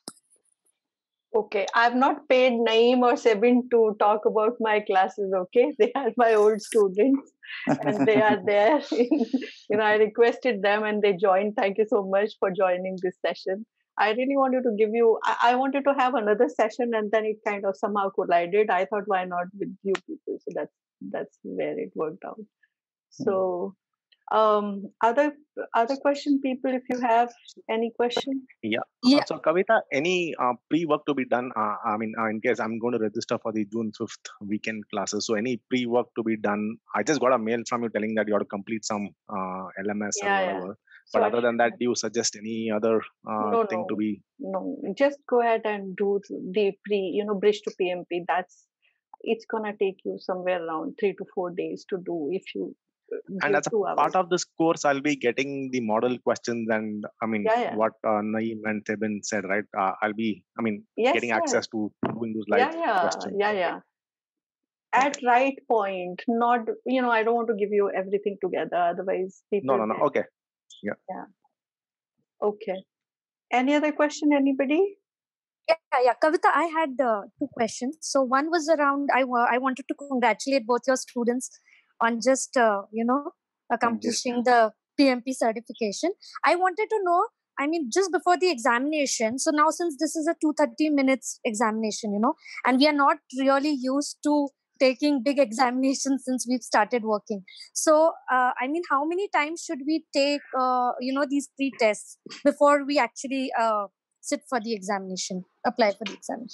Okay, I've not paid Naeem or Sebin to talk about my classes, okay? They are my old students and they are there. In, you know, I requested them and they joined. Thank you so much for joining this session. I really wanted to give you, I, I wanted to have another session and then it kind of somehow collided. I thought, why not with you people? So that's, that's where it worked out. So, um, other other question, people, if you have any question. Yeah. yeah. Uh, so, Kavita, any uh, pre-work to be done? Uh, I mean, uh, in case I'm going to register for the June fifth weekend classes, so any pre-work to be done? I just got a mail from you telling that you have to complete some uh, L M S yeah, or whatever. Yeah. But so other than that, do you suggest any other uh, no, thing no, to be? No, just go ahead and do the pre, you know, bridge to P M P. That's, it's gonna take you somewhere around three to four days to do if you And as a part of this course, I'll be getting the model questions and I mean, yeah, yeah. what uh, Naeem and Sebin said, right? Uh, I'll be, I mean, yes, getting yes. access to doing those live yeah, yeah, questions. Yeah, yeah. At okay. right point, not, you know, I don't want to give you everything together. Otherwise, people. No, no, no. Get... Okay. Yeah. Yeah. Okay. Any other question, anybody? Yeah, yeah, Kavita, I had uh, two questions. So one was around, I, I wanted to congratulate both your students on just, uh, you know, accomplishing the P M P certification. I wanted to know, I mean, just before the examination, so now since this is a two hundred thirty minutes examination, you know, and we are not really used to taking big examinations since we've started working. So, uh, I mean, how many times should we take, uh, you know, these three tests before we actually uh, sit for the examination, apply for the examination?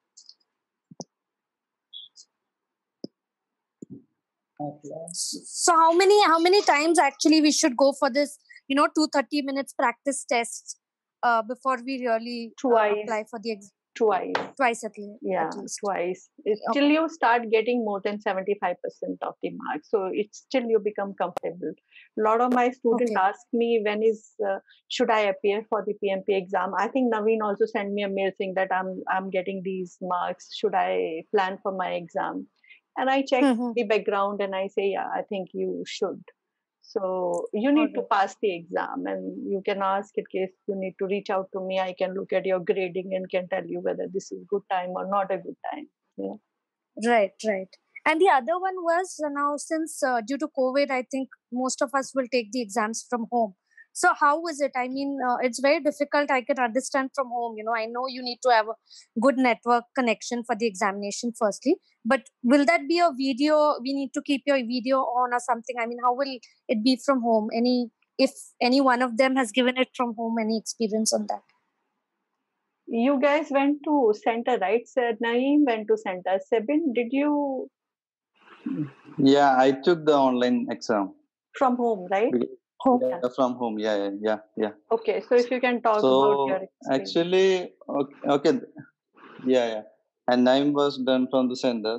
So how many how many times actually we should go for this, you know, two hundred thirty minutes practice tests uh, before we really twice uh, apply for the exam? Twice. Twice at least. Yeah, at least. twice. It's okay. Till you start getting more than seventy-five percent of the marks. So it's till you become comfortable. A lot of my students okay. ask me, when is, uh, should I appear for the P M P exam? I think Naveen also sent me a mail saying that I'm, I'm getting these marks. Should I plan for my exam? And I check mm-hmm. the background and I say, yeah, I think you should. So you need okay. to pass the exam, and you can ask in case you need to reach out to me. I can look at your grading and can tell you whether this is good time or not a good time. Yeah. Right, right. And the other one was uh, now since uh, due to COVID, I think most of us will take the exams from home. So how is it? I mean, uh, it's very difficult. I can understand from home. You know, I know you need to have a good network connection for the examination firstly. But will that be a video? We need to keep your video on or something. I mean, how will it be from home? Any, if any one of them has given it from home, any experience on that? You guys went to center, right? Sir Naeem went to center. Sebin, did you? Yeah, I took the online exam. From home, right? Home. Yeah, from home. Yeah, yeah, yeah, yeah. Okay, so if you can talk so, about your experience. Actually, okay, okay. Yeah, yeah. And Naeem was done from the center.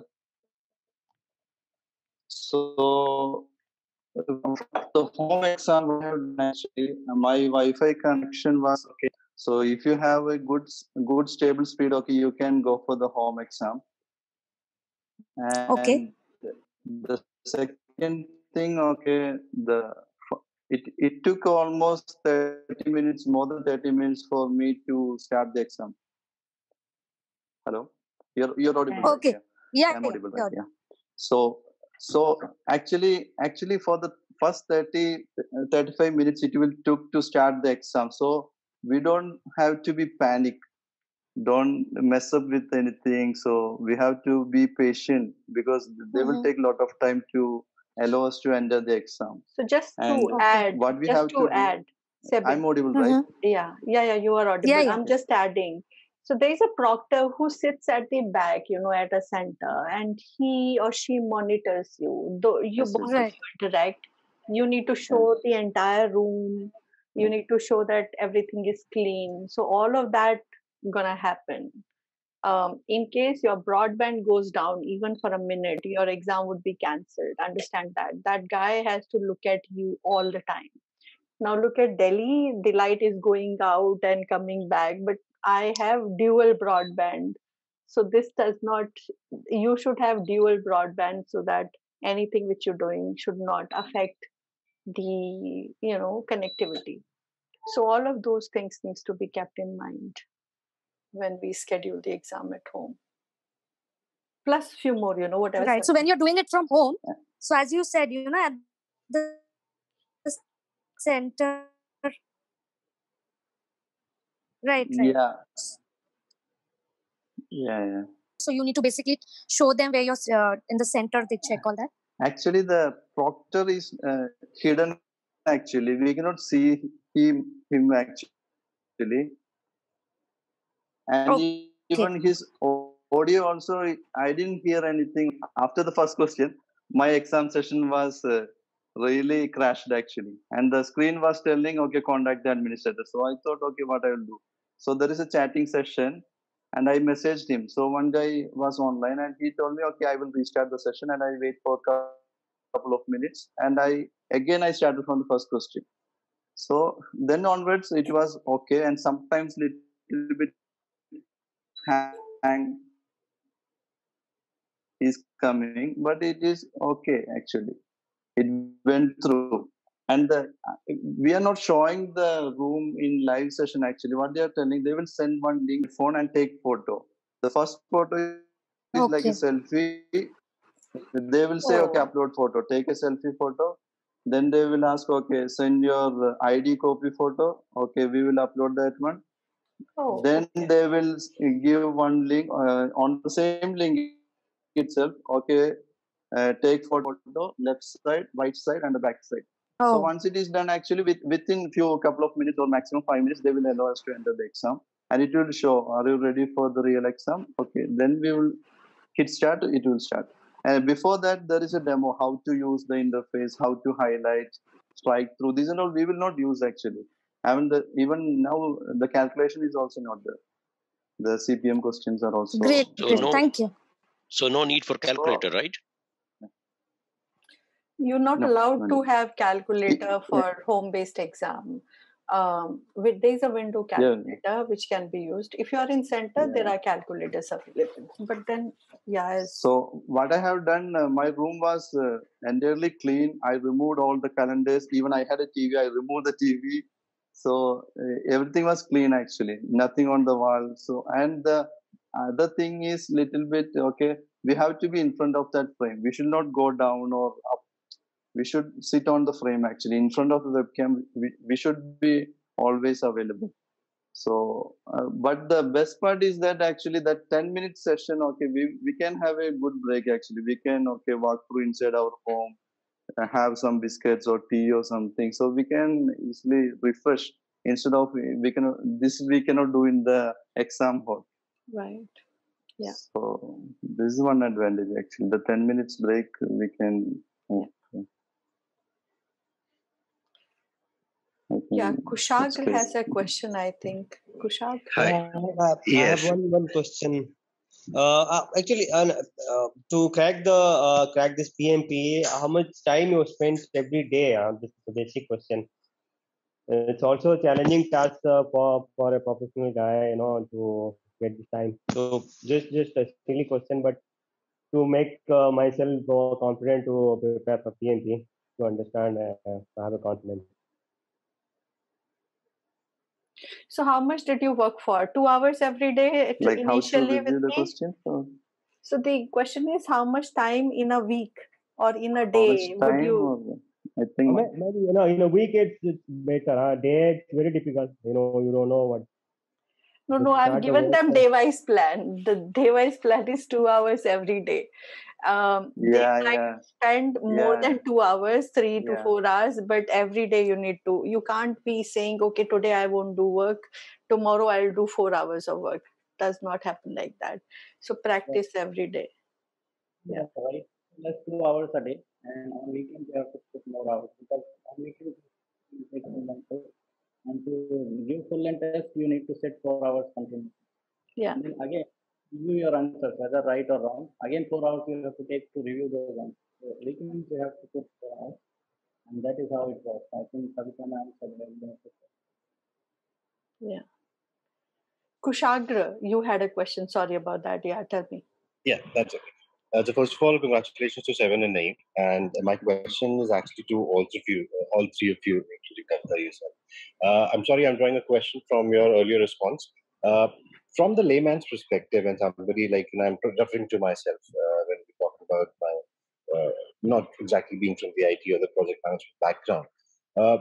So the home exam, actually, my Wi-Fi connection was okay. So if you have a good, good stable speed, okay, you can go for the home exam. And okay. The second thing, okay, the it it took almost thirty minutes, more than thirty minutes for me to start the exam. Hello, you're you're audible. Okay. Right? Yeah. I'm yeah, audible. yeah. Right? Yeah. So so actually actually for the first thirty, thirty-five minutes it will took to start the exam. So we don't have to be panic. Don't mess up with anything. So we have to be patient because they mm-hmm. will take a lot of time to allow us to enter the exam. So just and to add, what we just have to, to add, do, I'm audible, mm-hmm. right? Yeah, yeah, yeah. You are audible. Yeah, yeah. I'm just adding. So there is a proctor who sits at the back, you know, at a center, and he or she monitors you. Though you both right. interact, you need to show yeah. the entire room. You need to show that everything is clean. So all of that gonna happen. Um, in case your broadband goes down even for a minute, your exam would be cancelled. Understand that. That guy has to look at you all the time. Now look at Delhi, the light is going out and coming back, but I have dual broadband. So this does not, you should have dual broadband so that anything which you're doing should not affect the, you know, connectivity. So all of those things needs to be kept in mind when we schedule the exam at home. Plus few more, you know, whatever. Right. So when you're doing it from home, so as you said, you know, at the center. Right, right. Yeah. Yeah, yeah. So you need to basically show them where you're uh, in the center, they check all that. Actually, the proctor is uh, hidden. Actually, we cannot see him, him actually. And okay. even his audio also, I didn't hear anything after the first question. My exam session was uh, really crashed actually. And the screen was telling, okay, contact the administrator. So I thought, okay, what I will do. So there is a chatting session and I messaged him. So one guy was online and he told me, okay, I will restart the session and I wait for a couple of minutes, and I again I started from the first question. So then onwards it was okay, and sometimes little bit hang is coming, but it is okay actually. It went through. And the, we are not showing the room in live session actually. What they are telling, they will send one link phone and take photo. The first photo is Okay. like a selfie. They will say, okay, Oh. upload photo, take a selfie photo. Then they will ask, okay, send your I D copy photo. Okay, we will upload that one. Oh, Then okay. they will give one link uh, on the same link itself. Okay, uh, take photo, left side, right side, and the back side. So Oh, once it is done, actually with, within few couple of minutes or maximum five minutes, they will allow us to enter the exam, and it will show, are you ready for the real exam? Okay, then we will hit start. It will start. And before that, there is a demo how to use the interface, how to highlight, strike through. These and all we will not use actually. And the, even now the calculation is also not there. The C P M questions are also great, So great. no, Thank you. so no need for calculator, right? You're not no, allowed no to need. have calculator for home-based exam. Um, with, there's a window Yeah, calculator which can be used. If you are in center, there yeah. are calculators available. But then, yeah, as So what I have done, uh, my room was uh, entirely clean. I removed all the calendars. Even I had a T V. I removed the T V. So uh, everything was clean actually. Nothing on the wall. So and the other thing is little bit okay. We have to be in front of that frame. We should not go down or up. We should sit on the frame actually in front of the webcam. We, we should be always available. So, uh, but the best part is that actually that ten minute session, okay, we, we can have a good break actually. We can, okay, walk through inside our home, uh, have some biscuits or tea or something. So we can easily refresh instead of, we can, this we cannot do in the exam hall. right. Yeah. So this is one advantage actually. The ten minutes break, we can, okay. Yeah, Okay, Kushagra space. has a question, I think. Kushagra? I Hi. have, I have Yes. one one question. Uh, uh, actually, uh, uh, to crack the uh, crack this P M P, how much time you spend every day? Uh, this is the basic question. Uh, it's also a challenging task uh, for for a professional guy, you know, to get this time. So just just a silly question, but to make uh, myself more confident to prepare for P M P, to understand, uh, to have a confidence. So how much did you work for? Two hours every day it- Like how to initially with review the me? question? Or So the question is how much time in a week or in a how much day would time? you? Or, I Uh, think may- maybe you know, in a week it's, it's better. Huh? Day it's very difficult. You know, you don't know what No, to no, I've start the given work. them uh, day-wise plan. The day-wise plan is two hours every day. Um, they yeah, might yeah, spend more yeah, than two hours, three to yeah. four hours, but every day you need to. You can't be saying, okay, today I won't do work, tomorrow I'll do four hours of work. Does not happen like that. So practice every day. Yeah. That's right. Just two hours a day, and on weekends you have to put more hours because on weekends you take full length test, and to give full length test you need to sit four hours continuously. Yeah. And then again review your answers whether right or wrong. Again four hours you have to take to review those answers. So weekends you have to put four hours, and that is how it works. I think Savita ma'am said very beneficial. Yeah. Kushagra, you had a question. Sorry about that. Yeah, tell me. Yeah, that's okay. Uh, so first of all, congratulations to Seven and Naeem. And my question is actually to all three of you, uh, all three of you, including Kavita yourself. Uh, I'm sorry, I'm drawing a question from your earlier response. Uh, from the layman's perspective, and somebody like, and I'm referring to myself uh, when we talk about my, uh, not exactly being from the I T or the project management background. Uh,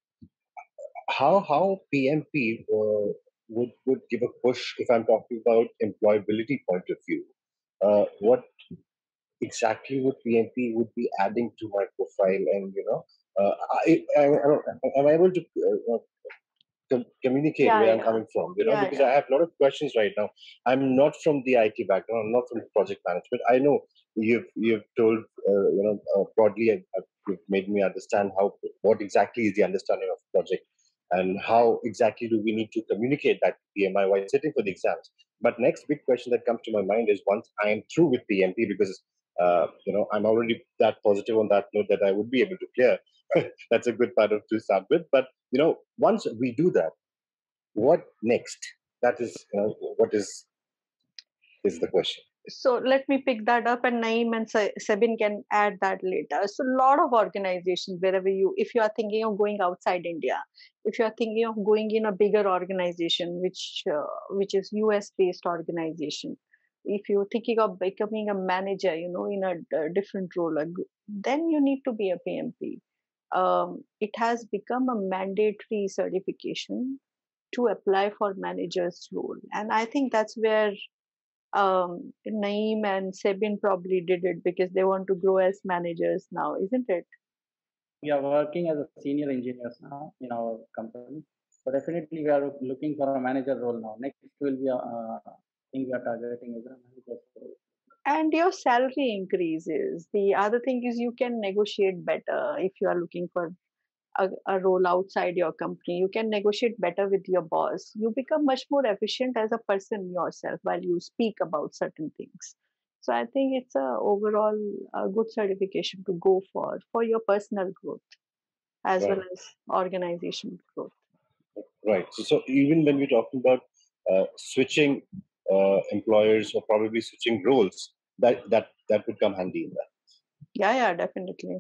how how P M P uh, would would give a push if I'm talking about employability point of view? Uh, what exactly would P M P would be adding to my profile, and you know, uh, I, I, I don't, am I able to uh, com- communicate Yeah, where I'm yeah. coming from? You know, Yeah, because yeah. I have a lot of questions right now. I'm not from the I T background. I'm not from project management. I know you've you've told uh, you know uh, broadly. Uh, you've made me understand how what exactly is the understanding of project and how exactly do we need to communicate that to P M I while sitting for the exams. But next big question that comes to my mind is once I am through with P M P, because uh, you know, I'm already that positive on that note that I would be able to clear. That's a good part of to start with. But, you know, once we do that, what next? That is, you know, what is is the question. So let me pick that up, and Naeem and Sebin can add that later. So a lot of organizations, wherever you, if you are thinking of going outside India, if you are thinking of going in a bigger organization, which uh, which is U S based organization, if you're thinking of becoming a manager, you know, in a, a different role, then you need to be a P M P. Um, it has become a mandatory certification to apply for manager's role, and I think that's where um, Naeem and Sebin probably did it because they want to grow as managers now, isn't it? We are working as a senior engineers now in our company. So definitely we are looking for a manager role now. Next will be a uh, thing we are targeting as a manager role. And your salary increases. The other thing is you can negotiate better if you are looking for a, a role outside your company. You can negotiate better with your boss. You become much more efficient as a person yourself while you speak about certain things. So I think it's a overall a good certification to go for for your personal growth as right. well as organization growth. Right. So, so even when we're talking about uh, switching uh, employers or probably switching roles, that that that would come handy in that. Yeah, yeah, definitely.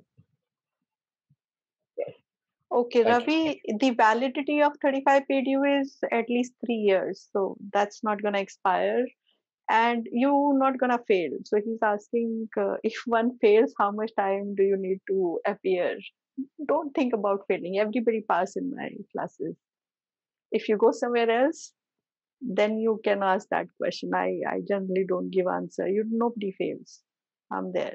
Okay, Thank Ravi, you. The validity of thirty-five P D U is at least three years. So that's not going to expire and you're not going to fail. So he's asking uh, if one fails, how much time do you need to appear? Don't think about failing. Everybody passes in my classes. If you go somewhere else, then you can ask that question. I, I generally don't give answer. You Nobody fails. I'm there.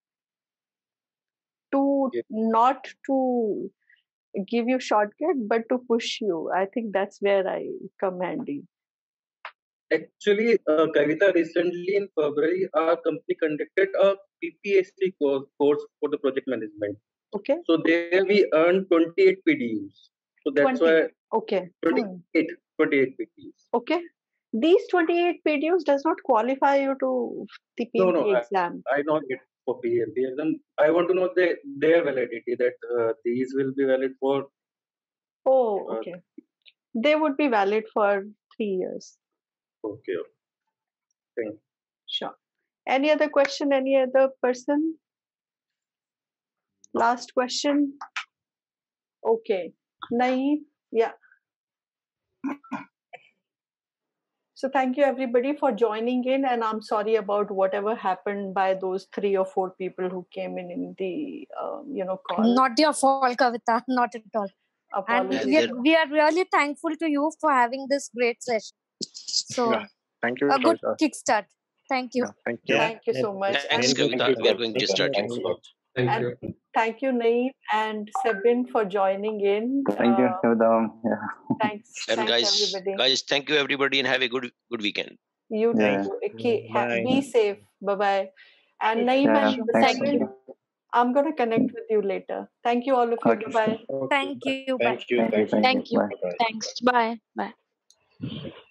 To yeah. Not to give you shortcut, but to push you. I think that's where I come handy. Actually, uh, Kavita, recently in February, our company conducted a P P S C course, course for the project management. Okay. So there we earned twenty-eight P D Us. So that's twenty. why okay. twenty-eight, hmm. twenty-eight P D Us. Okay. These twenty-eight P D Us does not qualify you to the P M P no, no, exam. I, I not get for P M P exam. I want to know the, their validity, that uh, these will be valid for. Oh, okay. Uh, they would be valid for three years. Okay. Thank you. Sure. Any other question? Any other person? Last question. Okay. Naeem, yeah. So thank you everybody for joining in, and I'm sorry about whatever happened by those three or four people who came in in the um, you know call. Not your fault, Kavita. Not at all. Apologies. And we are, we are really thankful to you for having this great session. So yeah, thank you. A good kickstart. Thank you. Yeah, thank you. Thank you so much. Thanks, and Kavita. We are going to start. Thank you. Thank and you. Thank you, Naeem and Sebin, for joining in. Thank you, uh, yeah. Thanks, and thanks guys, everybody. guys, thank you everybody, and have a good good weekend. You Yeah. too. Okay, ha- be safe. Bye bye. And Naeem Yeah, and thanks. Sebin, I'm going to connect with you later. Thank you, all of you. Okay. Bye bye. Thank you. Thank Bye. you. Thank you. Thank you. Thank Thank you. Bye. Thanks. Bye. Bye.